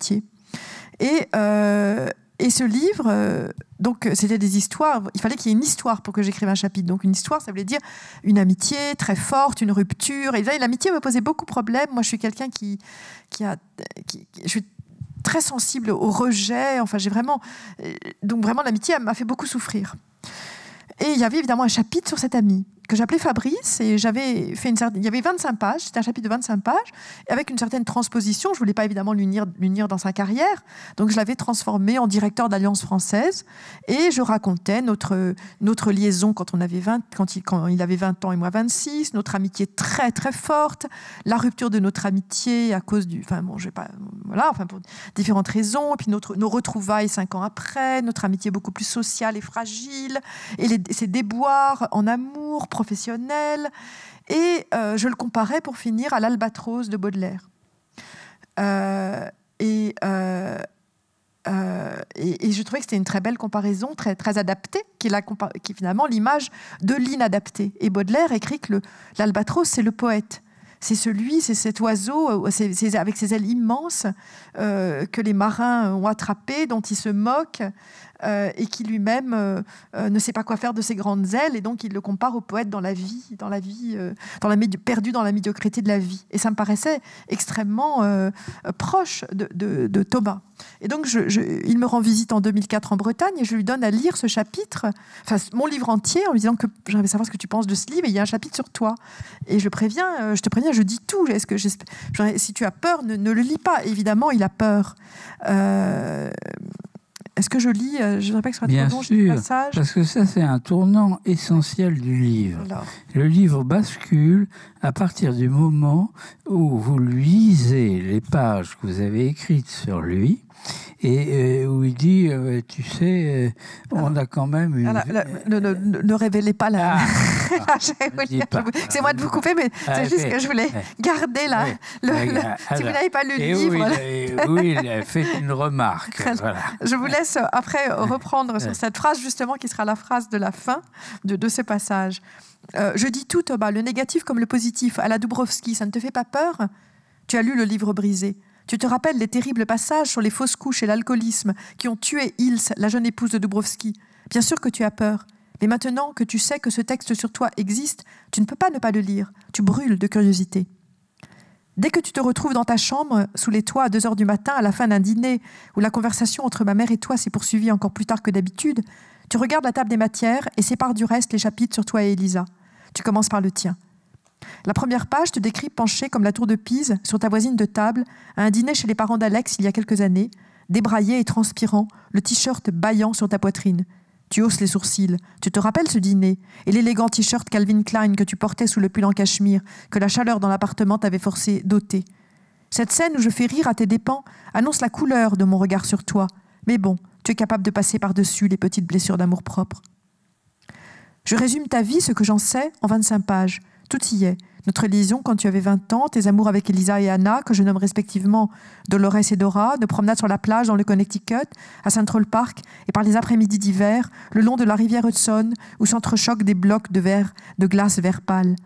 Et ce livre, donc c'était des histoires, il fallait qu'il y ait une histoire pour que j'écrive un chapitre. Donc une histoire, ça voulait dire une amitié très forte, une rupture. Et là, l'amitié me posait beaucoup de problèmes. Moi, je suis quelqu'un je suis très sensible au rejet. Enfin, donc vraiment, l'amitié m'a fait beaucoup souffrir. Et il y avait évidemment un chapitre sur cet ami que j'appelais Fabrice, et j'avais fait il y avait 25 pages, c'était un chapitre de 25 pages, et avec une certaine transposition. Je ne voulais pas évidemment l'unir dans sa carrière, donc je l'avais transformé en directeur d'Alliance française, et je racontais notre liaison quand il avait 20 ans et moi 26, notre amitié très très forte, la rupture de notre amitié à cause pour différentes raisons, et puis nos retrouvailles 5 ans après, notre amitié beaucoup plus sociale et fragile, et ses déboires en amour professionnel, et je le comparais pour finir à l'Albatros de Baudelaire. Et je trouvais que c'était une très belle comparaison, très, très adaptée, qui est finalement l'image de l'inadapté. Et Baudelaire écrit que l'Albatros, c'est le poète. C'est cet oiseau avec ses ailes immenses que les marins ont attrapé, dont il se moque, et qui lui-même ne sait pas quoi faire de ses grandes ailes, et donc il le compare au poète perdu dans la médiocrité de la vie. Et ça me paraissait extrêmement proche de Thomas. Et donc il me rend visite en 2004 en Bretagne, et je lui donne à lire ce chapitre, enfin mon livre entier, en lui disant que j'aimerais savoir ce que tu penses de ce livre, et il y a un chapitre sur toi. Et je te préviens, je dis tout. Si tu as peur, ne le lis pas. Évidemment, il a peur. Est-ce que je lis Je ne voudrais pas que ce soit bien trop long, sûr, parce que ça, c'est un tournant essentiel du livre. Alors. Le livre bascule à partir du moment où vous lisez les pages que vous avez écrites sur lui, et où il dit, tu sais, on a quand même une... Ne révélez pas la... C'est moi de vous couper, mais c'est juste que je voulais garder si vous n'avez pas lu le livre... Oui, il a fait une remarque. Voilà. Je vous laisse après reprendre sur cette phrase, justement, qui sera la phrase de la fin de ce passage. Je dis tout, Thomas, le négatif comme le positif, à la Dubrovski, ça ne te fait pas peur ? Tu as lu le livre brisé. Tu te rappelles les terribles passages sur les fausses couches et l'alcoolisme qui ont tué Ilse, la jeune épouse de Dubrovski. Bien sûr que tu as peur. Mais maintenant que tu sais que ce texte sur toi existe, tu ne peux pas ne pas le lire. Tu brûles de curiosité. Dès que tu te retrouves dans ta chambre, sous les toits à 2h du matin, à la fin d'un dîner, où la conversation entre ma mère et toi s'est poursuivie encore plus tard que d'habitude, tu regardes la table des matières et sépares du reste les chapitres sur toi et Elisa. Tu commences par le tien. La première page te décrit penché comme la tour de Pise sur ta voisine de table à un dîner chez les parents d'Alex il y a quelques années, débraillé et transpirant, le t-shirt bâillant sur ta poitrine. Tu hausses les sourcils. Tu te rappelles ce dîner et l'élégant t-shirt Calvin Klein que tu portais sous le pull en cachemire, que la chaleur dans l'appartement t'avait forcé d'ôter. Cette scène où je fais rire à tes dépens annonce la couleur de mon regard sur toi. Mais bon, tu es capable de passer par-dessus les petites blessures d'amour-propre. Je résume ta vie, ce que j'en sais, en 25 pages. Tout y est. Notre liaison quand tu avais 20 ans, tes amours avec Elisa et Anna, que je nomme respectivement Dolores et Dora, de promenades sur la plage dans le Connecticut, à Central Park, et par les après-midi d'hiver, le long de la rivière Hudson, où s'entrechoquent des blocs de glace vert pâle.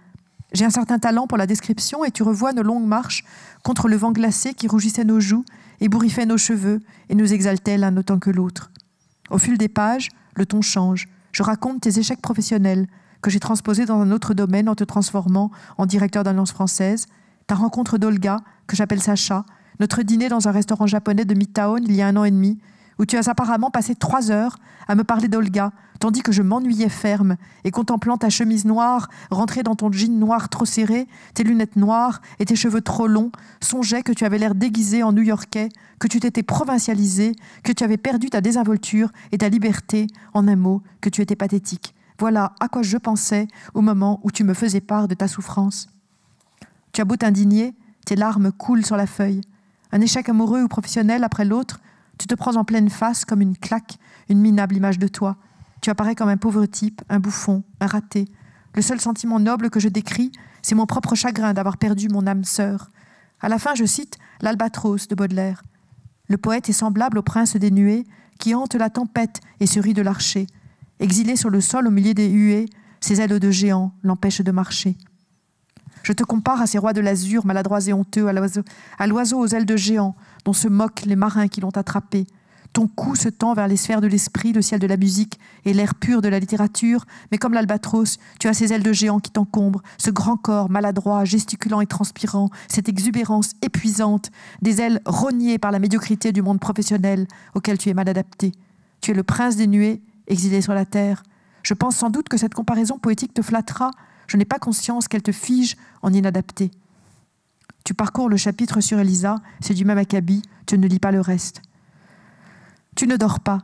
J'ai un certain talent pour la description et tu revois nos longues marches contre le vent glacé qui rougissait nos joues, ébouriffait nos cheveux et nous exaltait l'un autant que l'autre. Au fil des pages, le ton change. Je raconte tes échecs professionnels que j'ai transposés dans un autre domaine en te transformant en directeur d'Alliance française, ta rencontre d'Olga, que j'appelle Sacha, notre dîner dans un restaurant japonais de Midtown il y a 1 an et demi, où tu as apparemment passé 3 heures à me parler d'Olga, tandis que je m'ennuyais ferme, et contemplant ta chemise noire, rentrée dans ton jean noir trop serré, tes lunettes noires et tes cheveux trop longs, songeais que tu avais l'air déguisé en New-Yorkais, que tu t'étais provincialisé, que tu avais perdu ta désinvolture et ta liberté, en un mot, que tu étais pathétique. Voilà à quoi je pensais au moment où tu me faisais part de ta souffrance. Tu as beau t'indigner, tes larmes coulent sur la feuille. Un échec amoureux ou professionnel après l'autre, tu te prends en pleine face comme une claque, une minable image de toi. Tu apparais comme un pauvre type, un bouffon, un raté. Le seul sentiment noble que je décris, c'est mon propre chagrin d'avoir perdu mon âme sœur. À la fin, je cite l'Albatros de Baudelaire. Le poète est semblable au prince des nuées qui hante la tempête et se rit de l'archer. Exilé sur le sol au milieu des huées, ses ailes de géant l'empêchent de marcher. Je te compare à ces rois de l'azur, maladroits et honteux, à l'oiseau aux ailes de géant, dont se moquent les marins qui l'ont attrapé. Ton cou se tend vers les sphères de l'esprit, le ciel de la musique et l'air pur de la littérature, mais comme l'albatros, tu as ces ailes de géant qui t'encombrent, ce grand corps maladroit, gesticulant et transpirant, cette exubérance épuisante, des ailes rognées par la médiocrité du monde professionnel auquel tu es mal adapté. Tu es le prince des nuées, exilé sur la terre. Je pense sans doute que cette comparaison poétique te flattera. Je n'ai pas conscience qu'elle te fige en inadapté. Tu parcours le chapitre sur Elisa, c'est du même acabit, tu ne lis pas le reste. Tu ne dors pas.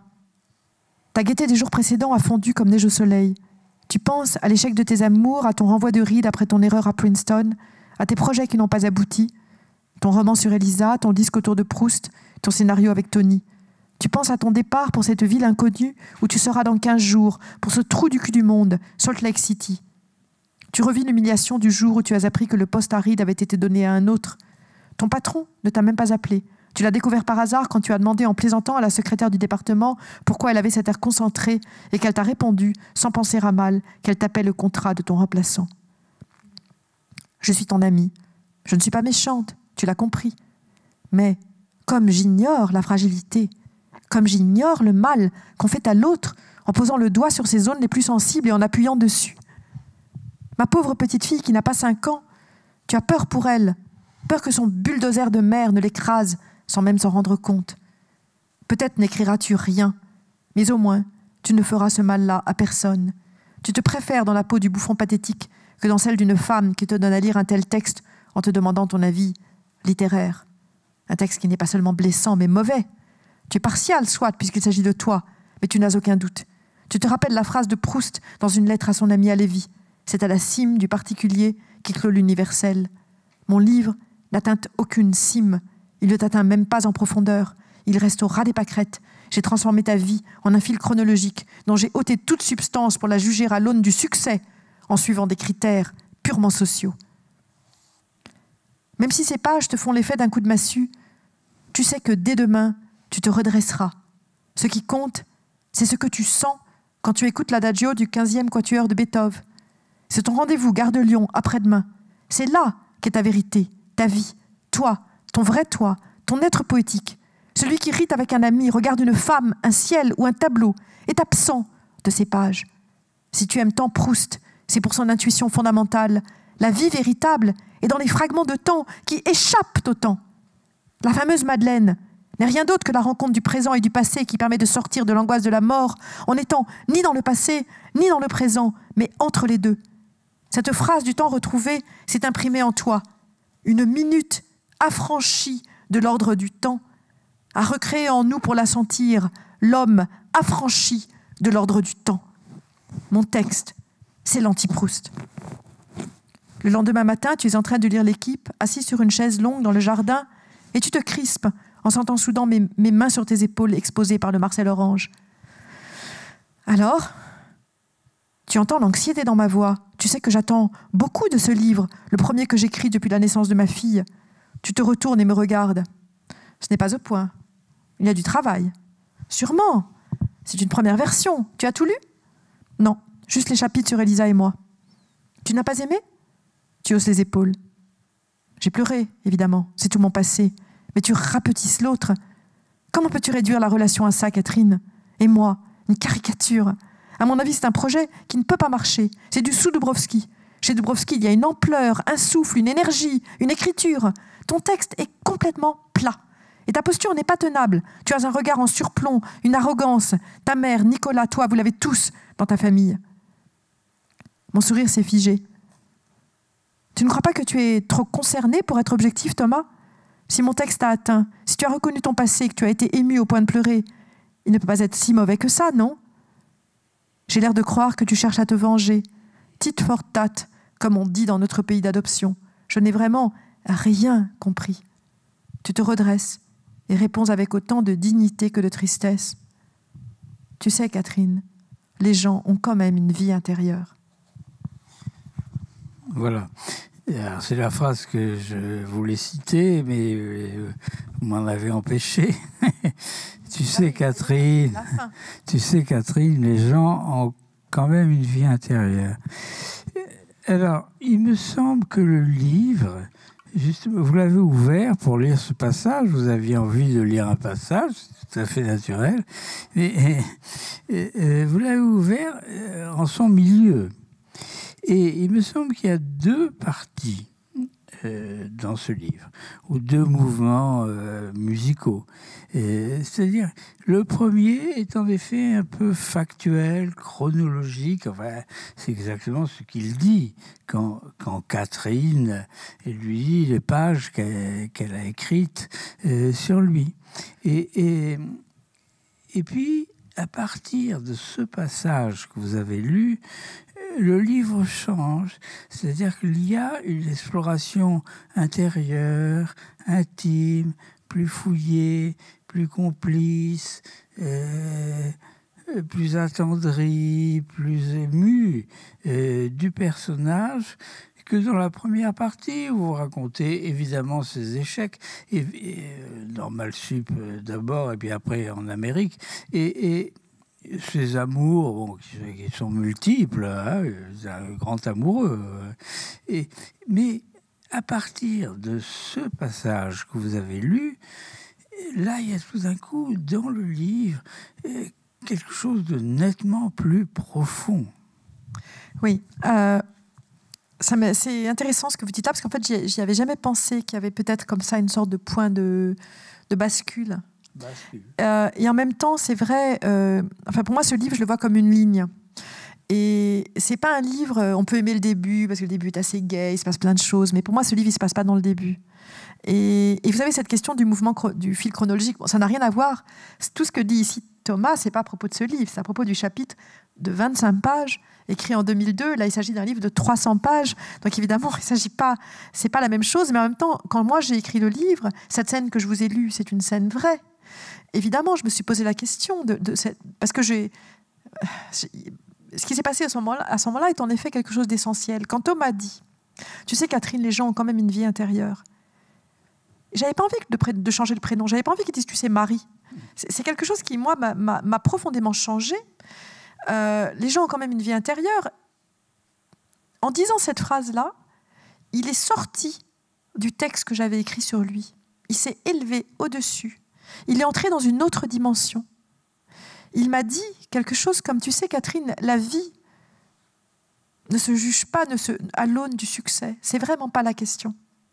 Ta gaieté des jours précédents a fondu comme neige au soleil. Tu penses à l'échec de tes amours, à ton renvoi de ride après ton erreur à Princeton, à tes projets qui n'ont pas abouti, ton roman sur Elisa, ton disque autour de Proust, ton scénario avec Tony. Tu penses à ton départ pour cette ville inconnue où tu seras dans 15 jours, pour ce trou du cul du monde, Salt Lake City. Tu revis l'humiliation du jour où tu as appris que le poste à ride avait été donné à un autre. Ton patron ne t'a même pas appelé. Tu l'as découvert par hasard quand tu as demandé en plaisantant à la secrétaire du département pourquoi elle avait cet air concentré et qu'elle t'a répondu, sans penser à mal, qu'elle tapait le contrat de ton remplaçant. Je suis ton amie. Je ne suis pas méchante, tu l'as compris. Mais comme j'ignore la fragilité, comme j'ignore le mal qu'on fait à l'autre en posant le doigt sur ses zones les plus sensibles et en appuyant dessus. Ma pauvre petite fille qui n'a pas 5 ans, tu as peur pour elle, peur que son bulldozer de mer ne l'écrase sans même s'en rendre compte. Peut-être n'écriras-tu rien, mais au moins, tu ne feras ce mal-là à personne. Tu te préfères dans la peau du bouffon pathétique que dans celle d'une femme qui te donne à lire un tel texte en te demandant ton avis littéraire. Un texte qui n'est pas seulement blessant, mais mauvais. Tu es partial, soit, puisqu'il s'agit de toi, mais tu n'as aucun doute. Tu te rappelles la phrase de Proust dans une lettre à son ami à Lévi. C'est à la cime du particulier qui clôt l'universel. Mon livre n'atteint aucune cime. Il ne t'atteint même pas en profondeur. Il reste au ras des pâquerettes. J'ai transformé ta vie en un fil chronologique dont j'ai ôté toute substance pour la juger à l'aune du succès en suivant des critères purement sociaux. Même si ces pages te font l'effet d'un coup de massue, tu sais que dès demain, tu te redresseras. Ce qui compte, c'est ce que tu sens quand tu écoutes l'adagio du 15e quatuor de Beethoven. C'est ton rendez-vous, Gare de Lyon, après-demain. C'est là qu'est ta vérité, ta vie, toi, ton vrai toi, ton être poétique. Celui qui rit avec un ami, regarde une femme, un ciel ou un tableau, est absent de ces pages. Si tu aimes tant Proust, c'est pour son intuition fondamentale. La vie véritable est dans les fragments de temps qui échappent au temps. La fameuse Madeleine n'est rien d'autre que la rencontre du présent et du passé qui permet de sortir de l'angoisse de la mort en n'étant ni dans le passé, ni dans le présent, mais entre les deux. Cette phrase du temps retrouvé s'est imprimée en toi. Une minute affranchie de l'ordre du temps a recréé en nous pour la sentir l'homme affranchi de l'ordre du temps. Mon texte, c'est l'anti-Proust. Le lendemain matin, tu es en train de lire L'Équipe, assis sur une chaise longue dans le jardin, et tu te crispes en sentant soudain mes mains sur tes épaules exposées par le Marcel Orange. Alors, tu entends l'anxiété dans ma voix. Tu sais que j'attends beaucoup de ce livre, le premier que j'écris depuis la naissance de ma fille. Tu te retournes et me regardes. Ce n'est pas au point. Il y a du travail. Sûrement. C'est une première version. Tu as tout lu ? Non, juste les chapitres sur Elisa et moi. Tu n'as pas aimé ? Tu hausses les épaules. J'ai pleuré, évidemment, c'est tout mon passé. Mais tu rapetisses l'autre. Comment peux-tu réduire la relation à ça, Catherine? Et moi, une caricature. À mon avis, c'est un projet qui ne peut pas marcher. C'est du sous-Dubrovski. Chez Dubrovski, il y a une ampleur, un souffle, une énergie, une écriture. Ton texte est complètement plat. Et ta posture n'est pas tenable. Tu as un regard en surplomb, une arrogance. Ta mère, Nicolas, toi, vous l'avez tous dans ta famille. Mon sourire s'est figé. Tu ne crois pas que tu es trop concerné pour être objectif, Thomas? Si mon texte t'a atteint, si tu as reconnu ton passé, que tu as été ému au point de pleurer, il ne peut pas être si mauvais que ça, non? J'ai l'air de croire que tu cherches à te venger. Tit for tat, comme on dit dans notre pays d'adoption. Je n'ai vraiment rien compris. Tu te redresses et réponds avec autant de dignité que de tristesse. Tu sais, Catherine, les gens ont quand même une vie intérieure. Voilà. Alors, c'est la phrase que je voulais citer, mais vous m'en avez empêché. Tu sais, Catherine, les gens ont quand même une vie intérieure. Alors, il me semble que le livre, justement, vous l'avez ouvert pour lire ce passage. Vous aviez envie de lire un passage, c'est tout à fait naturel. Mais vous l'avez ouvert en son milieu. Et il me semble qu'il y a deux parties dans ce livre, ou deux mouvements musicaux. C'est-à-dire, le premier est en effet un peu factuel, chronologique. Enfin, c'est exactement ce qu'il dit quand Catherine lui dit les pages qu'elle a écrites sur lui. Et puis, à partir de ce passage que vous avez lu, le livre change, c'est-à-dire qu'il y a une exploration intérieure, intime, plus fouillée, plus complice, plus attendrie, plus émue du personnage que dans la première partie où vous racontez évidemment ses échecs, dans Malsup d'abord et puis après en Amérique, et ces amours bon, qui sont multiples, hein, un grand amoureux. Mais à partir de ce passage que vous avez lu, là, il y a tout d'un coup, dans le livre, quelque chose de nettement plus profond. Oui, c'est intéressant ce que vous dites là, parce qu'en fait, j'y avais jamais pensé qu'il y avait peut-être comme ça une sorte de point de bascule. Et en même temps, c'est vrai, pour moi, ce livre, je le vois comme une ligne. Et c'est pas un livre, on peut aimer le début, parce que le début est assez gai, il se passe plein de choses, mais pour moi, ce livre, il se passe pas dans le début. Et vous savez, cette question du mouvement, du fil chronologique, bon, ça n'a rien à voir. Tout ce que dit ici Thomas, c'est pas à propos de ce livre, c'est à propos du chapitre de 25 pages, écrit en 2002. Là, il s'agit d'un livre de 300 pages. Donc évidemment, c'est pas la même chose, mais en même temps, quand moi j'ai écrit le livre, cette scène que je vous ai lue, c'est une scène vraie. Évidemment, je me suis posé la question parce que ce qui s'est passé à ce moment-là est en effet quelque chose d'essentiel. Quand Thomas dit, tu sais, Catherine, les gens ont quand même une vie intérieure. J'avais pas envie de changer le prénom. J'avais pas envie qu'il dise, tu sais, Marie. C'est quelque chose qui, moi, m'a profondément changé. Les gens ont quand même une vie intérieure. En disant cette phrase-là, il est sorti du texte que j'avais écrit sur lui. Il s'est élevé au-dessus. Il est entré dans une autre dimension. Il m'a dit quelque chose comme, tu sais, Catherine, la vie ne se juge pas à l'aune du succès. C'est vraiment pas la question.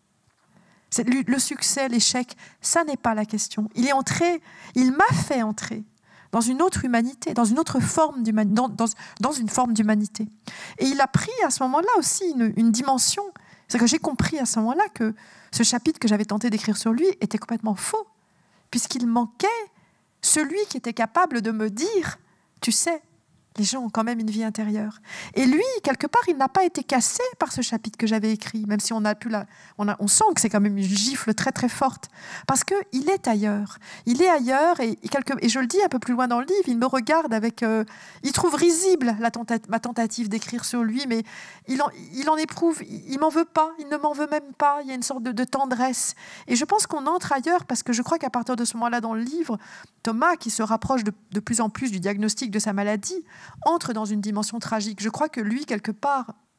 Le succès, l'échec, ça n'est pas la question. Il m'a fait entrer dans une autre humanité, dans une autre forme d'humanité, dans une forme d'humanité. Et il a pris à ce moment-là aussi une dimension. C'est que j'ai compris à ce moment-là que ce chapitre que j'avais tenté d'écrire sur lui était complètement faux, puisqu'il manquait celui qui était capable de me dire, tu sais, les gens ont quand même une vie intérieure. Et lui, quelque part, il n'a pas été cassé par ce chapitre que j'avais écrit, même si on sent que c'est quand même une gifle très très forte, parce qu'il est ailleurs. Il est ailleurs, et je le dis un peu plus loin dans le livre, il me regarde avec... il trouve risible ma tentative d'écrire sur lui, mais il en éprouve, il m'en veut pas, il ne m'en veut même pas, il y a une sorte de tendresse. Et je pense qu'on entre ailleurs, parce que je crois qu'à partir de ce moment-là dans le livre, Thomas, qui se rapproche de plus en plus du diagnostic de sa maladie, entre dans une dimension tragique. Je crois que lui, quelque part,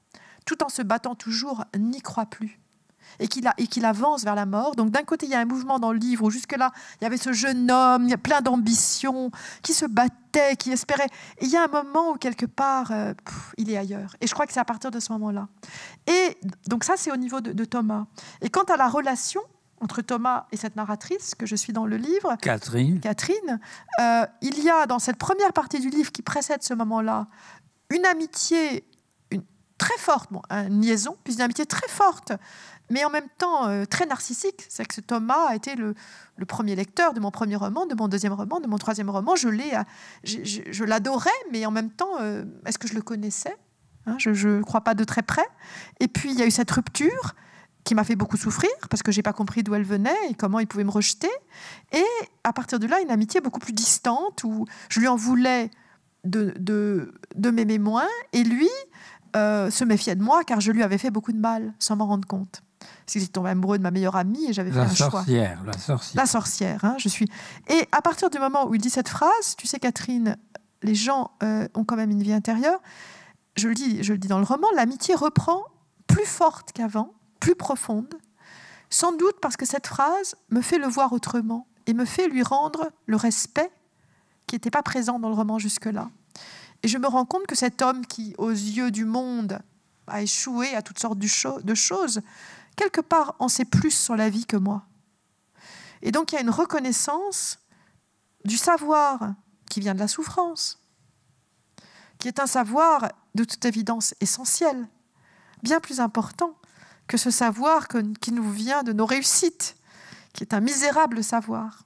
tout en se battant toujours, n'y croit plus. Et qu'il avance vers la mort. Donc d'un côté, il y a un mouvement dans le livre où jusque-là, il y avait ce jeune homme, il y a plein d'ambition, qui se battait, qui espérait. Et il y a un moment où quelque part, il est ailleurs. Et je crois que c'est à partir de ce moment-là. Et donc ça, c'est au niveau de Thomas. Et quant à la relation entre Thomas et cette narratrice que je suis dans le livre, Catherine, il y a dans cette première partie du livre qui précède ce moment-là, une amitié très forte, une liaison, puis une amitié très forte, mais en même temps très narcissique. C'est que Thomas a été le premier lecteur de mon premier roman, de mon deuxième roman, de mon troisième roman. Je l'adorais, mais en même temps, est-ce que je le connaissais ? Je ne crois pas de très près. Et puis, il y a eu cette rupture qui m'a fait beaucoup souffrir, parce que je n'ai pas compris d'où elle venait et comment il pouvait me rejeter. Et à partir de là, une amitié beaucoup plus distante, où je lui en voulais de m'aimer moins, et lui se méfiait de moi, car je lui avais fait beaucoup de mal, sans m'en rendre compte. Parce qu'il était tombé amoureux de ma meilleure amie, et j'avais fait un choix. La sorcière. Je suis. Et à partir du moment où il dit cette phrase, tu sais Catherine, les gens ont quand même une vie intérieure, je le dis dans le roman, l'amitié reprend plus forte qu'avant, plus profonde, sans doute parce que cette phrase me fait le voir autrement et me fait lui rendre le respect qui n'était pas présent dans le roman jusque-là. Et je me rends compte que cet homme qui, aux yeux du monde, a échoué à toutes sortes de choses, quelque part en sait plus sur la vie que moi. Et donc il y a une reconnaissance du savoir qui vient de la souffrance, qui est un savoir de toute évidence essentiel, bien plus important que ce savoir qui nous vient de nos réussites, qui est un misérable savoir.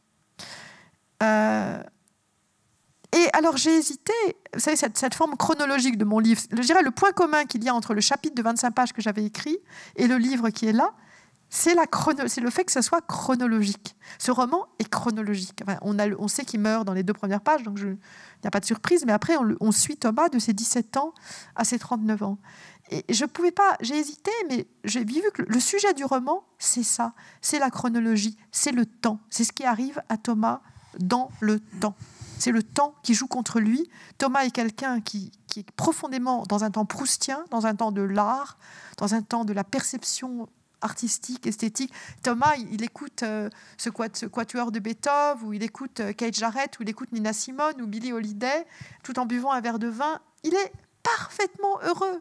Et alors j'ai hésité, vous savez, cette forme chronologique de mon livre, je dirais le point commun qu'il y a entre le chapitre de 25 pages que j'avais écrit et le livre qui est là, c'est le fait que ce soit chronologique. Ce roman est chronologique. Enfin, on sait qu'il meurt dans les 2 premières pages, donc il n'y a pas de surprise, mais après on suit Thomas de ses 17 ans à ses 39 ans. Et je pouvais pas, j'ai hésité, mais j'ai vu que le sujet du roman, c'est ça, c'est la chronologie, c'est le temps, c'est ce qui arrive à Thomas dans le temps. C'est le temps qui joue contre lui. Thomas est quelqu'un qui est profondément dans un temps proustien, dans un temps de l'art, dans un temps de la perception artistique, esthétique. Thomas, il écoute ce quatuor de Beethoven, ou il écoute Keith Jarrett, ou il écoute Nina Simone, ou Billie Holiday, tout en buvant un verre de vin. Il est parfaitement heureux.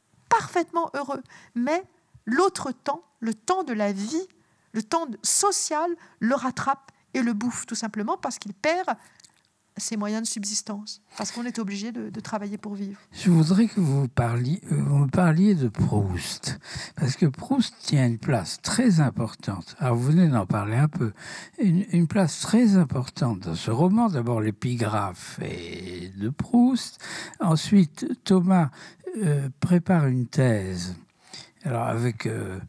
Mais l'autre temps, le temps de la vie, le temps social, le rattrape et le bouffe, tout simplement parce qu'il perd ses moyens de subsistance, parce qu'on est obligé de travailler pour vivre. Je voudrais que vous me parliez de Proust, parce que Proust tient une place très importante. Alors vous venez d'en parler un peu. Une place très importante dans ce roman. D'abord l'épigraphe est de Proust. Ensuite, Thomas prépare une thèse. Alors avec...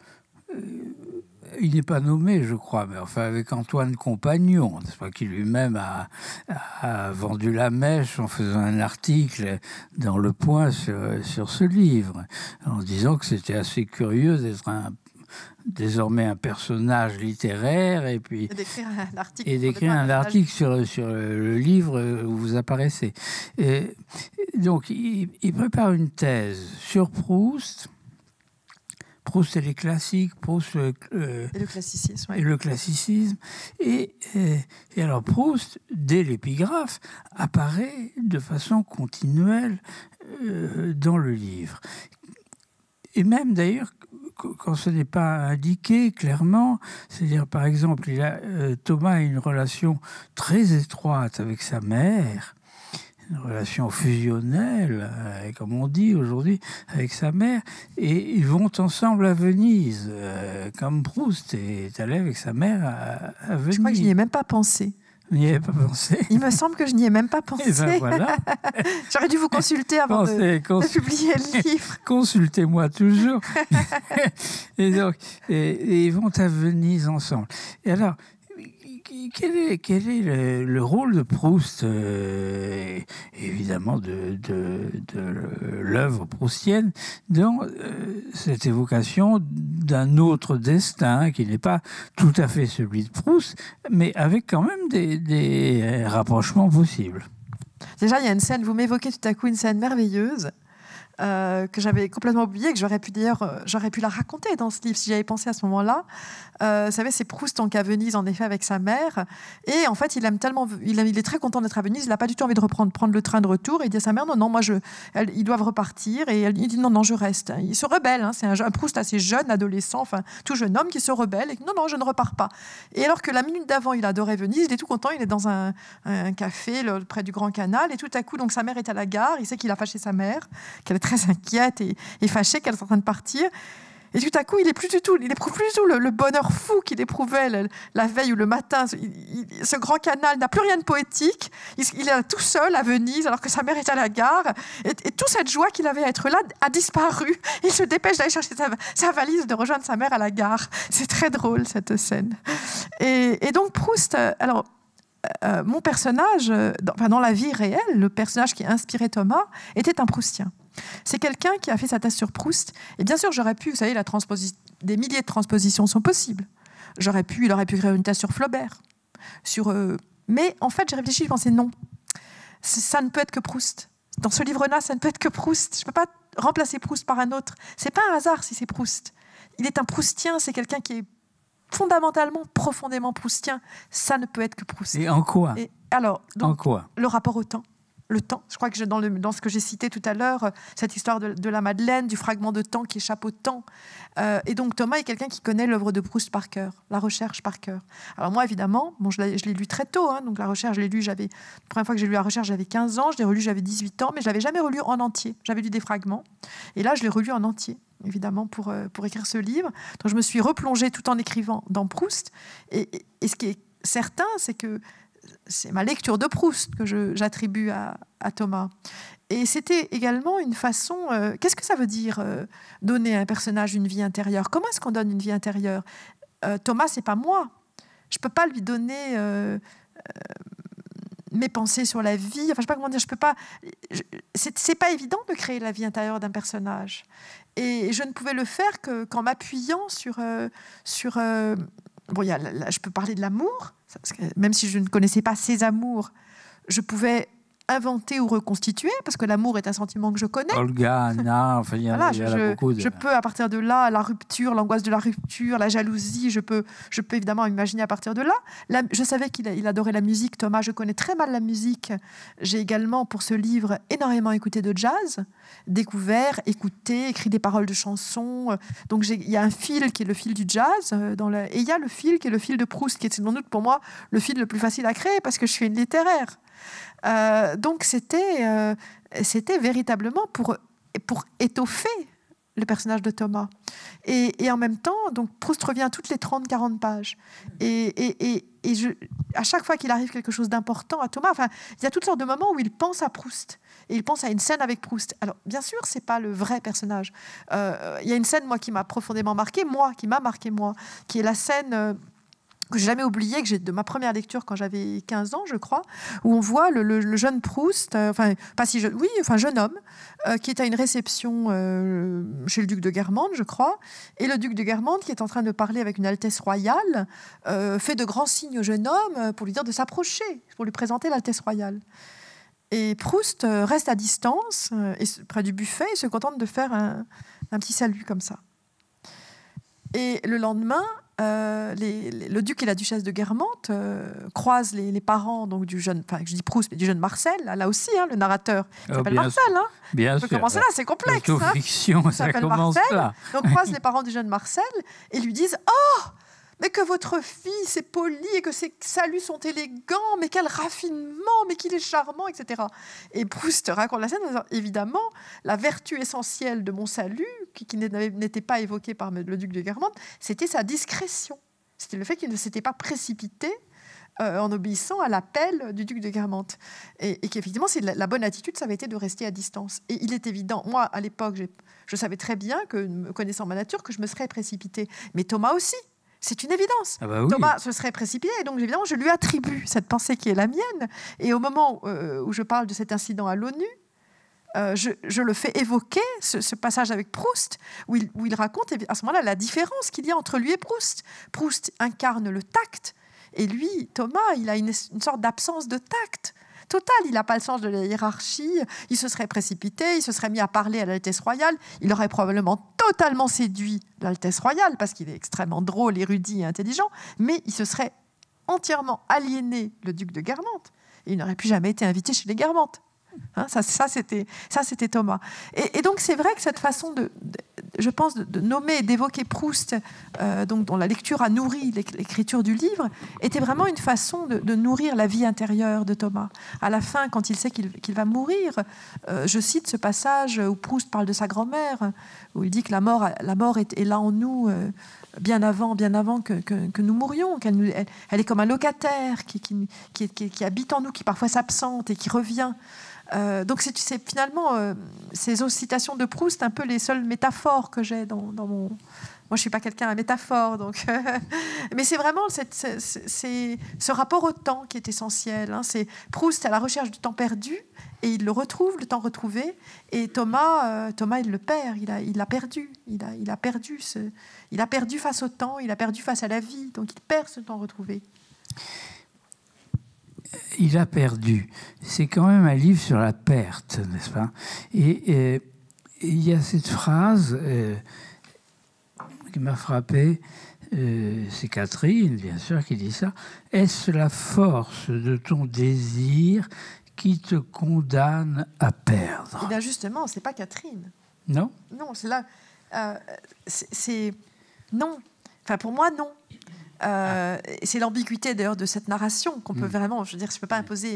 il n'est pas nommé, je crois, mais enfin avec Antoine Compagnon, n'est-ce pas, qui lui-même a vendu la mèche en faisant un article dans Le Point sur ce livre, en disant que c'était assez curieux d'être désormais un personnage littéraire et puis d'écrire un article sur le livre où vous apparaissez. Et donc il prépare une thèse sur Proust et les classiques, Proust et le classicisme. Et le classicisme. Et alors Proust, dès l'épigraphe, apparaît de façon continuelle dans le livre. Et même d'ailleurs, quand ce n'est pas indiqué clairement, c'est-à-dire par exemple, Thomas a une relation très étroite avec sa mère, une relation fusionnelle, comme on dit aujourd'hui, avec sa mère, et ils vont ensemble à Venise, comme Proust est allé avec sa mère à Venise. Je crois que je n'y ai même pas pensé. Vous n'y avez pas pensé? Il me semble que je n'y ai même pas pensé. Et ben voilà. J'aurais dû vous consulter avant de publier le livre. Consultez-moi toujours. Et donc, et ils vont à Venise ensemble. Et alors, quel est le rôle de Proust, évidemment de l'œuvre proustienne, dans cette évocation d'un autre destin qui n'est pas tout à fait celui de Proust, mais avec quand même des rapprochements possibles? Déjà, il y a une scène, vous m'évoquez tout à coup une scène merveilleuse que j'avais complètement oubliée, que j'aurais pu la raconter dans ce livre si j'avais pensé à ce moment-là. Vous savez, c'est Proust donc à Venise, en effet, avec sa mère. Et en fait, il est très content d'être à Venise. Il n'a pas du tout envie de prendre le train de retour. Et il dit à sa mère, non, ils doivent repartir. Et il dit, non, je reste. Il se rebelle. C'est un Proust assez jeune, adolescent, enfin, tout jeune homme qui se rebelle. Et non, je ne repars pas. Et alors que la minute d'avant, il adorait Venise, il est tout content. Il est dans un café près du Grand Canal. Et tout à coup, donc, sa mère est à la gare. Il sait qu'il a fâché sa mère, qu'elle est très inquiète et fâchée, qu'elle est en train de partir. Et tout à coup, il n'éprouve plus du tout le bonheur fou qu'il éprouvait la veille ou le matin. Ce grand canal n'a plus rien de poétique. Il est tout seul à Venise, alors que sa mère est à la gare. Et toute cette joie qu'il avait à être là a disparu. Il se dépêche d'aller chercher sa valise, de rejoindre sa mère à la gare. C'est très drôle, cette scène. Et donc, Proust... mon personnage, dans la vie réelle, le personnage qui a inspiré Thomas, était un Proustien. C'est quelqu'un qui a fait sa thèse sur Proust. Et bien sûr, j'aurais pu, vous savez, des milliers de transpositions sont possibles. Il aurait pu écrire une thèse sur Flaubert. Mais en fait, j'ai réfléchi, je pensais non. Ça ne peut être que Proust. Dans ce livre-là, ça ne peut être que Proust. Je ne peux pas remplacer Proust par un autre. Ce n'est pas un hasard si c'est Proust. Il est un Proustien, c'est quelqu'un qui est fondamentalement, profondément proustien. Ça ne peut être que Proust. Et en quoi ? En quoi ? Le rapport au temps. Le temps. Je crois que dans ce que j'ai cité tout à l'heure, cette histoire de la Madeleine, du fragment de temps qui échappe au temps. Et donc Thomas est quelqu'un qui connaît l'œuvre de Proust par cœur, la recherche par cœur. Alors moi, évidemment, je l'ai lu très tôt. Donc la recherche, je l'ai lu, la première fois que j'ai lu la recherche, j'avais 15 ans. Je l'ai relu, j'avais 18 ans, mais je l'avais jamais relu en entier. J'avais lu des fragments. Et là, je l'ai relu en entier, évidemment, pour écrire ce livre. Donc je me suis replongée tout en écrivant dans Proust. Et ce qui est certain, c'est que c'est ma lecture de Proust que j'attribue à Thomas. Et c'était également une façon... qu'est-ce que ça veut dire donner à un personnage une vie intérieure ? Comment est-ce qu'on donne une vie intérieure ? Thomas, c'est pas moi. Je peux pas lui donner mes pensées sur la vie. Enfin, je sais pas comment dire. Je peux pas. C'est pas évident de créer la vie intérieure d'un personnage. Et je ne pouvais le faire qu'en m'appuyant sur bon, je peux parler de l'amour, même si je ne connaissais pas ses amours, je pouvais inventer ou reconstituer, parce que l'amour est un sentiment que je connais. Olga, Anna, enfin, il y en a beaucoup. Je peux, à partir de là, la rupture, l'angoisse de la rupture, la jalousie, je peux évidemment imaginer à partir de là. Je savais qu'il adorait la musique, Thomas, je connais très mal la musique. J'ai également, pour ce livre, énormément écouté de jazz, découvert, écouté, écrit des paroles de chansons. Donc il y a un fil qui est le fil du jazz, et il y a le fil qui est le fil de Proust, qui est sans doute pour moi le fil le plus facile à créer, parce que je suis une littéraire. Donc c'était véritablement pour étoffer le personnage de Thomas. Et en même temps, donc Proust revient toutes les 30-40 pages. Et à chaque fois qu'il arrive quelque chose d'important à Thomas, enfin, il y a toutes sortes de moments où il pense à Proust. Et il pense à une scène avec Proust. Alors, bien sûr, c'est pas le vrai personnage. Il y a une scène, moi, qui m'a profondément marquée, qui est la scène... que j'ai jamais oublié, que j'ai de ma première lecture quand j'avais 15 ans, je crois, où on voit le jeune Proust, jeune homme, qui est à une réception chez le duc de Guermantes, je crois, et le duc de Guermantes, qui est en train de parler avec une Altesse royale, fait de grands signes au jeune homme pour lui dire de s'approcher, pour lui présenter l'Altesse royale. Et Proust reste à distance, près du buffet, et se contente de faire un petit salut comme ça. Et le lendemain, le duc et la duchesse de Guermantes croisent les parents donc du jeune, enfin je dis Proust, mais du jeune Marcel, là aussi, le narrateur s'appelle Marcel. Bien sûr. Commencer là, c'est complexe. L'autofiction, ça commence Marcel, là. Donc croisent les parents du jeune Marcel et lui disent « Oh, mais que votre fils est poli et que ses saluts sont élégants, mais quel raffinement, mais qu'il est charmant, etc. » Et Proust raconte la scène en disant « Évidemment, la vertu essentielle de mon salut, qui n'était pas évoquée par le duc de Guermantes, c'était sa discrétion. C'était le fait qu'il ne s'était pas précipité en obéissant à l'appel du duc de Guermantes. Et qu'effectivement, c'est la bonne attitude, ça avait été de rester à distance. Et il est évident, moi, à l'époque, je savais très bien, connaissant ma nature, que je me serais précipitée. Mais Thomas aussi. C'est une évidence. Ah bah oui. Thomas se serait précipité, et donc évidemment, je lui attribue cette pensée qui est la mienne. Et au moment où je parle de cet incident à l'ONU, je le fais évoquer, ce passage avec Proust, où il raconte à ce moment-là la différence qu'il y a entre lui et Proust. Proust incarne le tact, et lui, Thomas, il a une sorte d'absence de tact. total. Il n'a pas le sens de la hiérarchie. Il se serait précipité, il se serait mis à parler à l'Altesse royale. Il aurait probablement totalement séduit l'Altesse royale parce qu'il est extrêmement drôle, érudit et intelligent. Mais il se serait entièrement aliéné le duc de Guermantes. Et il n'aurait plus jamais été invité chez les Guermantes. Hein, ça, c'était Thomas. Et donc, c'est vrai que cette façon, je pense, de nommer et d'évoquer Proust, donc, dont la lecture a nourri l'écriture du livre, était vraiment une façon de nourrir la vie intérieure de Thomas. À la fin, quand il sait qu'il va mourir, je cite ce passage où Proust parle de sa grand-mère, où il dit que la mort est là en nous bien avant que nous mourions, elle est comme un locataire qui habite en nous, qui parfois s'absente et qui revient. Donc c'est finalement ces citations de Proust un peu les seules métaphores que j'ai dans mon... Moi, je ne suis pas quelqu'un à métaphore, donc... mais c'est vraiment ce rapport au temps qui est essentiel. Hein. C'est Proust à la recherche du temps perdu, et il le retrouve, le temps retrouvé. Et Thomas, il le perd, il l'a perdu. Il a perdu face au temps, il a perdu face à la vie, donc il perd ce temps retrouvé. Il a perdu. C'est quand même un livre sur la perte, n'est-ce pas? Et il y a cette phrase qui m'a frappé. C'est Catherine, bien sûr, qui dit ça. Est-ce la force de ton désir qui te condamne à perdre? Et bien justement, c'est pas Catherine. Non? Non, c'est là. Non. Enfin, pour moi, non. C'est l'ambiguïté d'ailleurs de cette narration qu'on peut vraiment, je veux dire, je peux pas imposer.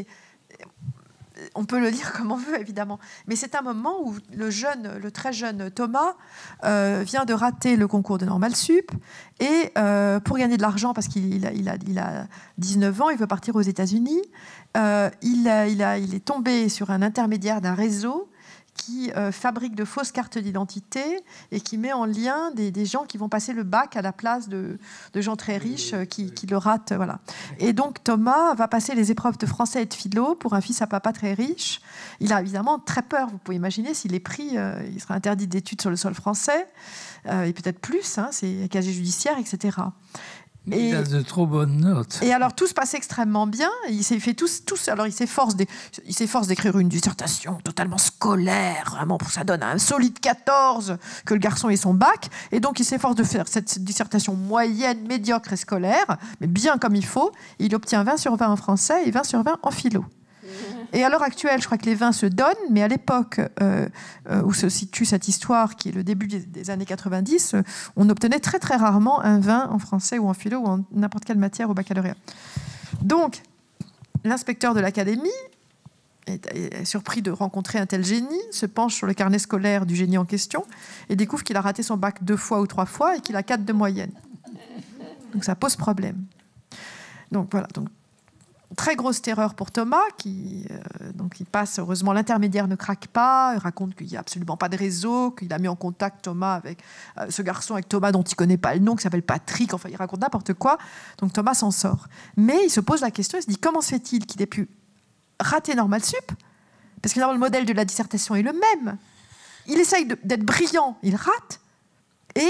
On peut le lire comme on veut, évidemment, mais c'est un moment où le très jeune Thomas vient de rater le concours de Normal Sup et pour gagner de l'argent, parce qu'il a 19 ans, il veut partir aux États-Unis. Il est tombé sur un intermédiaire d'un réseau qui fabrique de fausses cartes d'identité et qui met en lien des gens qui vont passer le bac à la place de gens très riches qui le ratent. Voilà. Et donc Thomas va passer les épreuves de français et de philo pour un fils à papa très riche. Il a évidemment très peur, vous pouvez imaginer, s'il est pris, il sera interdit d'études sur le sol français, et peut-être plus, hein, c'est casier judiciaire, etc. Mais il a de trop bonnes notes. Et alors tout se passe extrêmement bien. Il s'efforce d'écrire une dissertation totalement scolaire, vraiment, pour que ça donne un solide 14, que le garçon ait son bac. Et donc il s'efforce de faire cette dissertation moyenne, médiocre et scolaire, mais bien comme il faut. Il obtient 20 sur 20 en français et 20 sur 20 en philo. Et à l'heure actuelle, je crois que les 20 se donnent, mais à l'époque où se situe cette histoire, qui est le début des années 90, on obtenait très très rarement un 20 en français ou en philo ou en n'importe quelle matière au baccalauréat. Donc, l'inspecteur de l'académie est surpris de rencontrer un tel génie, se penche sur le carnet scolaire du génie en question et découvre qu'il a raté son bac 2 fois ou 3 fois et qu'il a 4 de moyenne. Donc ça pose problème. Donc voilà, donc très grosse terreur pour Thomas, donc il passe, heureusement l'intermédiaire ne craque pas, il raconte qu'il n'y a absolument pas de réseau, qu'il a mis en contact Thomas avec ce garçon, avec Thomas dont il ne connaît pas le nom, qui s'appelle Patrick, enfin il raconte n'importe quoi, donc Thomas s'en sort. Mais il se pose la question, il se dit comment se fait-il qu'il ait pu rater Normal Sup? Parce que le modèle de la dissertation est le même. Il essaye d'être brillant, il rate, et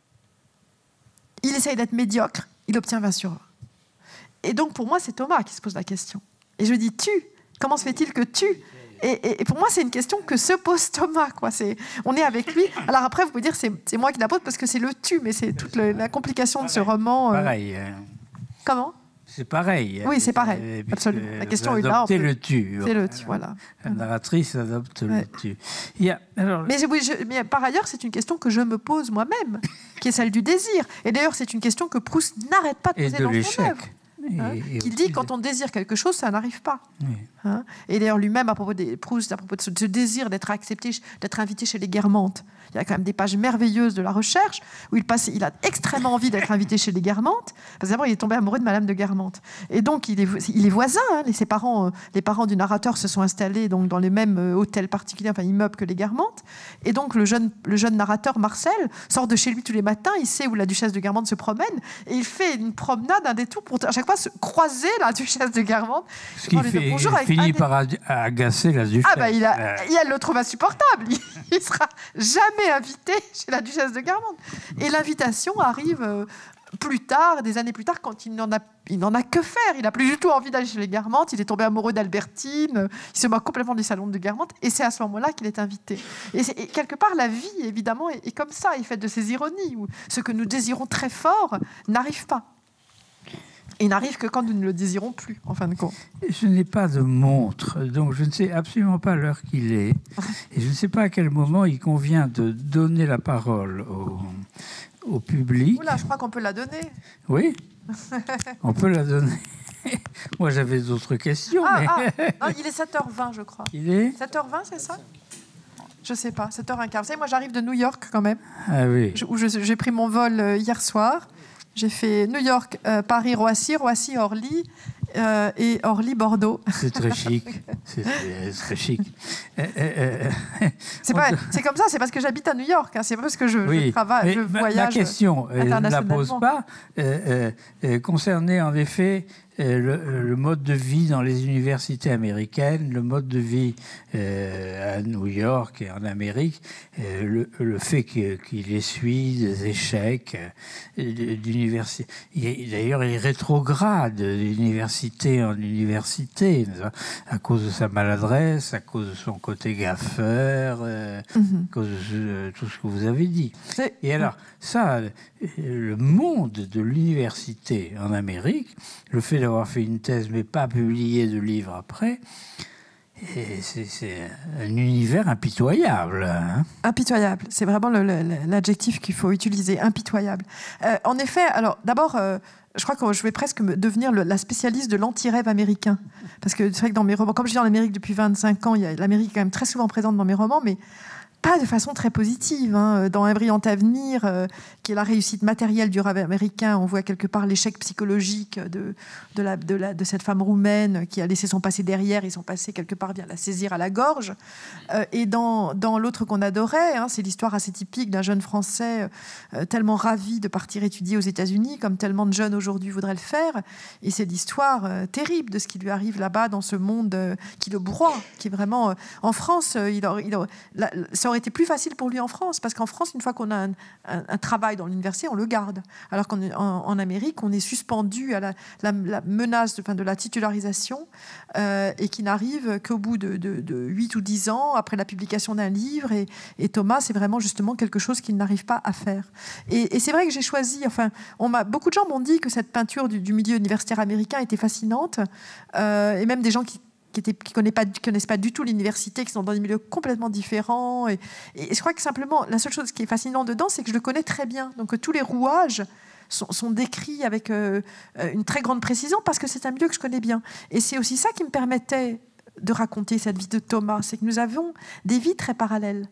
il essaye d'être médiocre, il obtient 20 sur 20. Et donc, pour moi, c'est Thomas qui se pose la question. Et je dis, comment se fait-il que tu? Et pour moi, c'est une question que se pose Thomas, quoi. On est avec lui. Alors après, vous pouvez dire, c'est moi qui la pose parce que c'est le tu, mais c'est toute la complication de ce roman. Pareil. Comment? C'est pareil. Oui, c'est pareil, absolument. La question est là. C'est le tu. C'est le tu, voilà. La narratrice adopte le tu. Mais par ailleurs, c'est une question que je me pose moi-même, qui est celle du désir. Et d'ailleurs, c'est une question que Proust n'arrête pas de poser dans son œuvre. Il dit quand on désire quelque chose, ça n'arrive pas. Oui. Hein, et d'ailleurs, lui-même, à propos de Proust, à propos de ce désir d'être accepté, d'être invité chez les Guermantes, il y a quand même des pages merveilleuses de la recherche où il a extrêmement envie d'être invité chez les Guermantes, parce que d'abord, il est tombé amoureux de Madame de Guermantes. Et donc, il est voisin. Hein, les parents du narrateur se sont installés donc, dans les mêmes hôtels particuliers, enfin immeubles que les Guermantes. Et donc, le jeune narrateur, Marcel, sort de chez lui tous les matins, il sait où la duchesse de Guermantes se promène, et il fait une promenade, un détour, pour à chaque fois se croiser la duchesse de Guermantes. Ce qui finit par agacer la duchesse. Ah bah, elle le trouve insupportable. Il sera jamais invité chez la duchesse de Guermantes. Et l'invitation arrive plus tard, des années plus tard, quand il n'en a que faire, il n'a plus du tout envie d'aller chez les Guermantes, il est tombé amoureux d'Albertine, il se moque complètement du salon de Guermantes, et c'est à ce moment-là qu'il est invité. Et quelque part, la vie, évidemment, est comme ça, est faite de ces ironies, où ce que nous désirons très fort n'arrive pas. Et n'arrive que quand nous ne le désirons plus, en fin de compte. Je n'ai pas de montre, donc je ne sais absolument pas l'heure qu'il est. Et je ne sais pas à quel moment il convient de donner la parole au public. Oula, je crois qu'on peut la donner. Oui, on peut la donner. Moi, j'avais d'autres questions. Non, il est 7h20, je crois. Il est 7h20, c'est ça? Je ne sais pas, 7h15. Vous savez, moi, j'arrive de New York, quand même. Ah oui. Où j'ai pris mon vol hier soir. J'ai fait New York, Paris, Roissy, Roissy, Orly et Orly, Bordeaux. C'est très chic. C'est très chic. C'est comme ça, c'est parce que j'habite à New York. Hein, c'est pas parce que je travaille, je voyage. Ma question, je ne la pose pas, concernait en effet le mode de vie dans les universités américaines, le mode de vie à New York et en Amérique, le fait qu'il essuie des échecs d'université. D'ailleurs, il rétrograde d'université en université à cause de sa maladresse, à cause de son côté gaffeur, à cause de tout ce que vous avez dit. Et alors, ça, le monde de l'université en Amérique, le fait d'avoir fait une thèse mais pas publié de livre après, c'est un univers impitoyable. Hein. Impitoyable, c'est vraiment l'adjectif qu'il faut utiliser, impitoyable. En effet, alors d'abord, je crois que je vais presque devenir la spécialiste de l'anti-rêve américain. Parce que c'est vrai que dans mes romans, comme je vis en Amérique depuis 25 ans, l'Amérique est quand même très souvent présente dans mes romans, mais pas de façon très positive. Hein. Dans Un brillant avenir, qui est la réussite matérielle du rêve américain, on voit quelque part l'échec psychologique de cette femme roumaine qui a laissé son passé derrière, et son passé quelque part vient la saisir à la gorge. Et dans L'autre qu'on adorait, hein, c'est l'histoire assez typique d'un jeune Français tellement ravi de partir étudier aux États-Unis, comme tellement de jeunes aujourd'hui voudraient le faire. Et c'est l'histoire terrible de ce qui lui arrive là-bas, dans ce monde qui le broie, qui est vraiment... en France, ça aurait été plus facile pour lui en France, parce qu'en France, une fois qu'on a un travail dans l'université, on le garde. Alors qu'en Amérique, on est suspendu à la menace de la titularisation, et qui n'arrive qu'au bout de 8 ou 10 ans, après la publication d'un livre. Et Thomas, c'est vraiment justement quelque chose qu'il n'arrive pas à faire. Et c'est vrai que j'ai choisi... beaucoup de gens m'ont dit que cette peinture du milieu universitaire américain était fascinante, et même des gens qui connaissent pas du tout l'université, qui sont dans des milieux complètement différents. Et je crois que simplement, la seule chose qui est fascinante dedans, c'est que je le connais très bien. Donc tous les rouages sont décrits avec une très grande précision, parce que c'est un milieu que je connais bien. Et c'est aussi ça qui me permettait de raconter cette vie de Thomas, c'est que nous avons des vies très parallèles.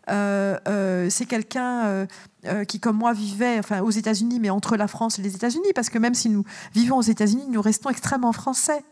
C'est quelqu'un qui, comme moi, vivait aux États-Unis, mais entre la France et les États-Unis, parce que même si nous vivons aux États-Unis, nous restons extrêmement français.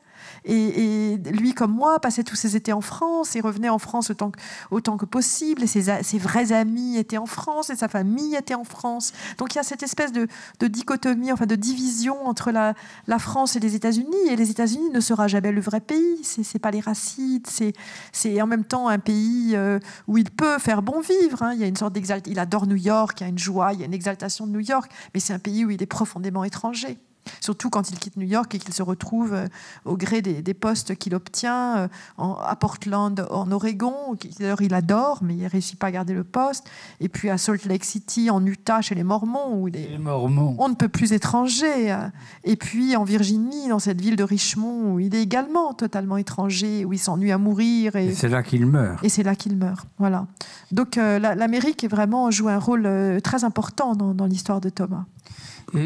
Et lui, comme moi, passait tous ses étés en France et revenait en France autant que possible. Et ses vrais amis étaient en France et sa famille était en France. Donc il y a cette espèce de dichotomie, de division entre la France et les États-Unis. Et les États-Unis ne sera jamais le vrai pays. C'est pas les racines. C'est en même temps un pays où il peut faire bon vivre. Hein. Il y a une sorte d'exaltation. Il adore New York. Il y a une joie, il y a une exaltation de New York. Mais c'est un pays où il est profondément étranger. Surtout quand il quitte New York et qu'il se retrouve au gré des postes qu'il obtient à Portland, en Oregon, d'ailleurs il adore, mais il ne réussit pas à garder le poste. Et puis à Salt Lake City, en Utah, chez les Mormons, où on ne peut plus étranger. Et puis en Virginie, dans cette ville de Richmond, où il est également totalement étranger, où il s'ennuie à mourir. Et c'est là qu'il meurt. Et c'est là qu'il meurt. Voilà. Donc l'Amérique joue un rôle très important dans l'histoire de Thomas. Et,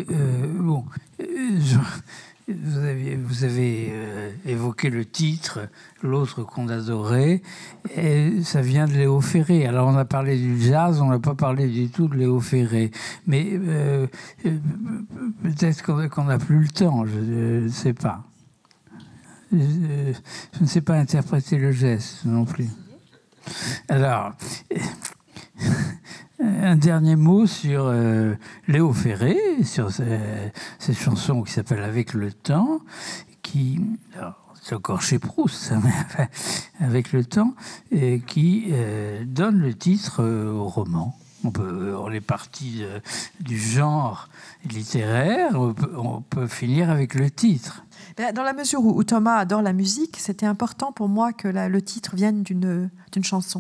vous avez évoqué le titre, L'autre qu'on adorait, et ça vient de Léo Ferré. Alors on a parlé du jazz, on n'a pas parlé du tout de Léo Ferré, mais peut-être qu'on n'a plus le temps, je ne sais pas. Je ne sais pas interpréter le geste non plus. Alors... Un dernier mot sur Léo Ferré, sur cette chanson qui s'appelle Avec le temps, c'est encore chez Proust, ça, Avec le temps, et qui donne le titre au roman. On est parti du genre littéraire, on peut finir avec le titre. Dans la mesure où Thomas adore la musique, c'était important pour moi que le titre vienne d'une chanson.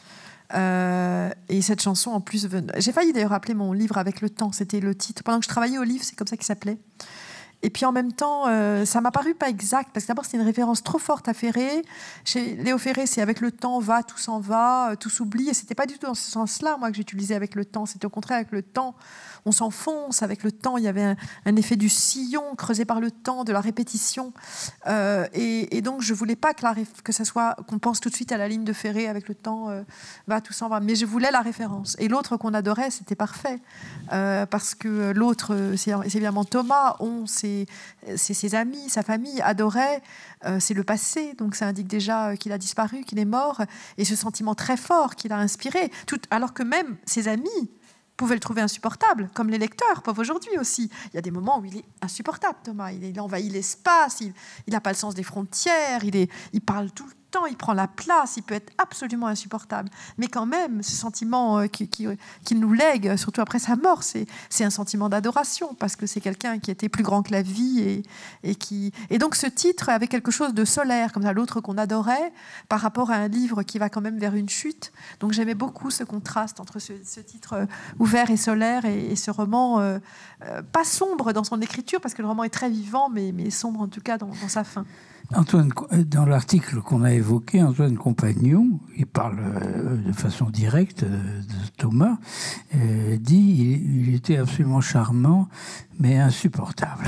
Et cette chanson, en plus, j'ai failli d'ailleurs appeler mon livre Avec le temps. C'était le titre. Pendant que je travaillais au livre, c'est comme ça qu'il s'appelait. Et puis en même temps, ça m'a paru pas exact, parce que d'abord, c'était une référence trop forte à Ferré. Chez Léo Ferré, c'est avec le temps, tout s'en va, tout s'oublie. Et c'était pas du tout dans ce sens-là, moi, que j'utilisais avec le temps. C'était au contraire avec le temps, on s'enfonce. Avec le temps, il y avait un effet du sillon creusé par le temps, de la répétition. Et donc, je voulais pas que ça soit, qu'on pense tout de suite à la ligne de Ferré, avec le temps, tout s'en va. Mais je voulais la référence. Et l'autre qu'on adorait, c'était parfait. Parce que l'autre, c'est évidemment Thomas, c'est ses amis, sa famille adoraient, c'est le passé, donc ça indique déjà qu'il a disparu, qu'il est mort, et ce sentiment très fort qu'il a inspiré, alors que même ses amis pouvaient le trouver insupportable, comme les lecteurs peuvent aujourd'hui aussi. Il y a des moments où il est insupportable, Thomas, il envahit l'espace, il n'a pas le sens des frontières, il parle tout le temps, il prend la place, il peut être absolument insupportable. Mais quand même, ce sentiment qu'il nous lègue, surtout après sa mort, c'est un sentiment d'adoration, parce que c'est quelqu'un qui était plus grand que la vie. Et donc ce titre avait quelque chose de solaire, comme ça, l'autre qu'on adorait, par rapport à un livre qui va quand même vers une chute. Donc j'aimais beaucoup ce contraste entre ce titre ouvert et solaire et ce roman, pas sombre dans son écriture, parce que le roman est très vivant, mais sombre en tout cas dans sa fin. Antoine, dans l'article qu'on a évoqué, Antoine Compagnon, il parle de façon directe de Thomas, dit il était absolument charmant, mais insupportable.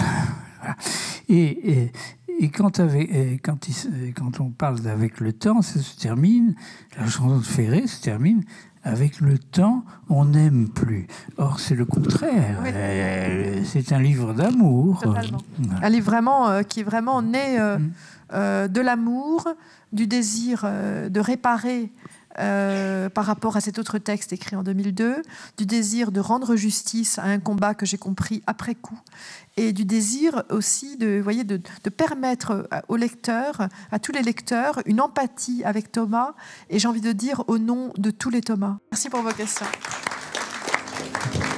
Et quand on parle d'Avec le temps, ça se termine, la chanson de Ferré se termine avec le temps, on n'aime plus. Or, c'est le contraire. Oui. C'est un livre d'amour. Totalement. Un livre vraiment, qui est vraiment né de l'amour, du désir de réparer par rapport à cet autre texte écrit en 2002, du désir de rendre justice à un combat que j'ai compris après coup, et du désir aussi de permettre aux lecteurs, à tous les lecteurs, une empathie avec Thomas, et j'ai envie de dire au nom de tous les Thomas. Merci pour vos questions.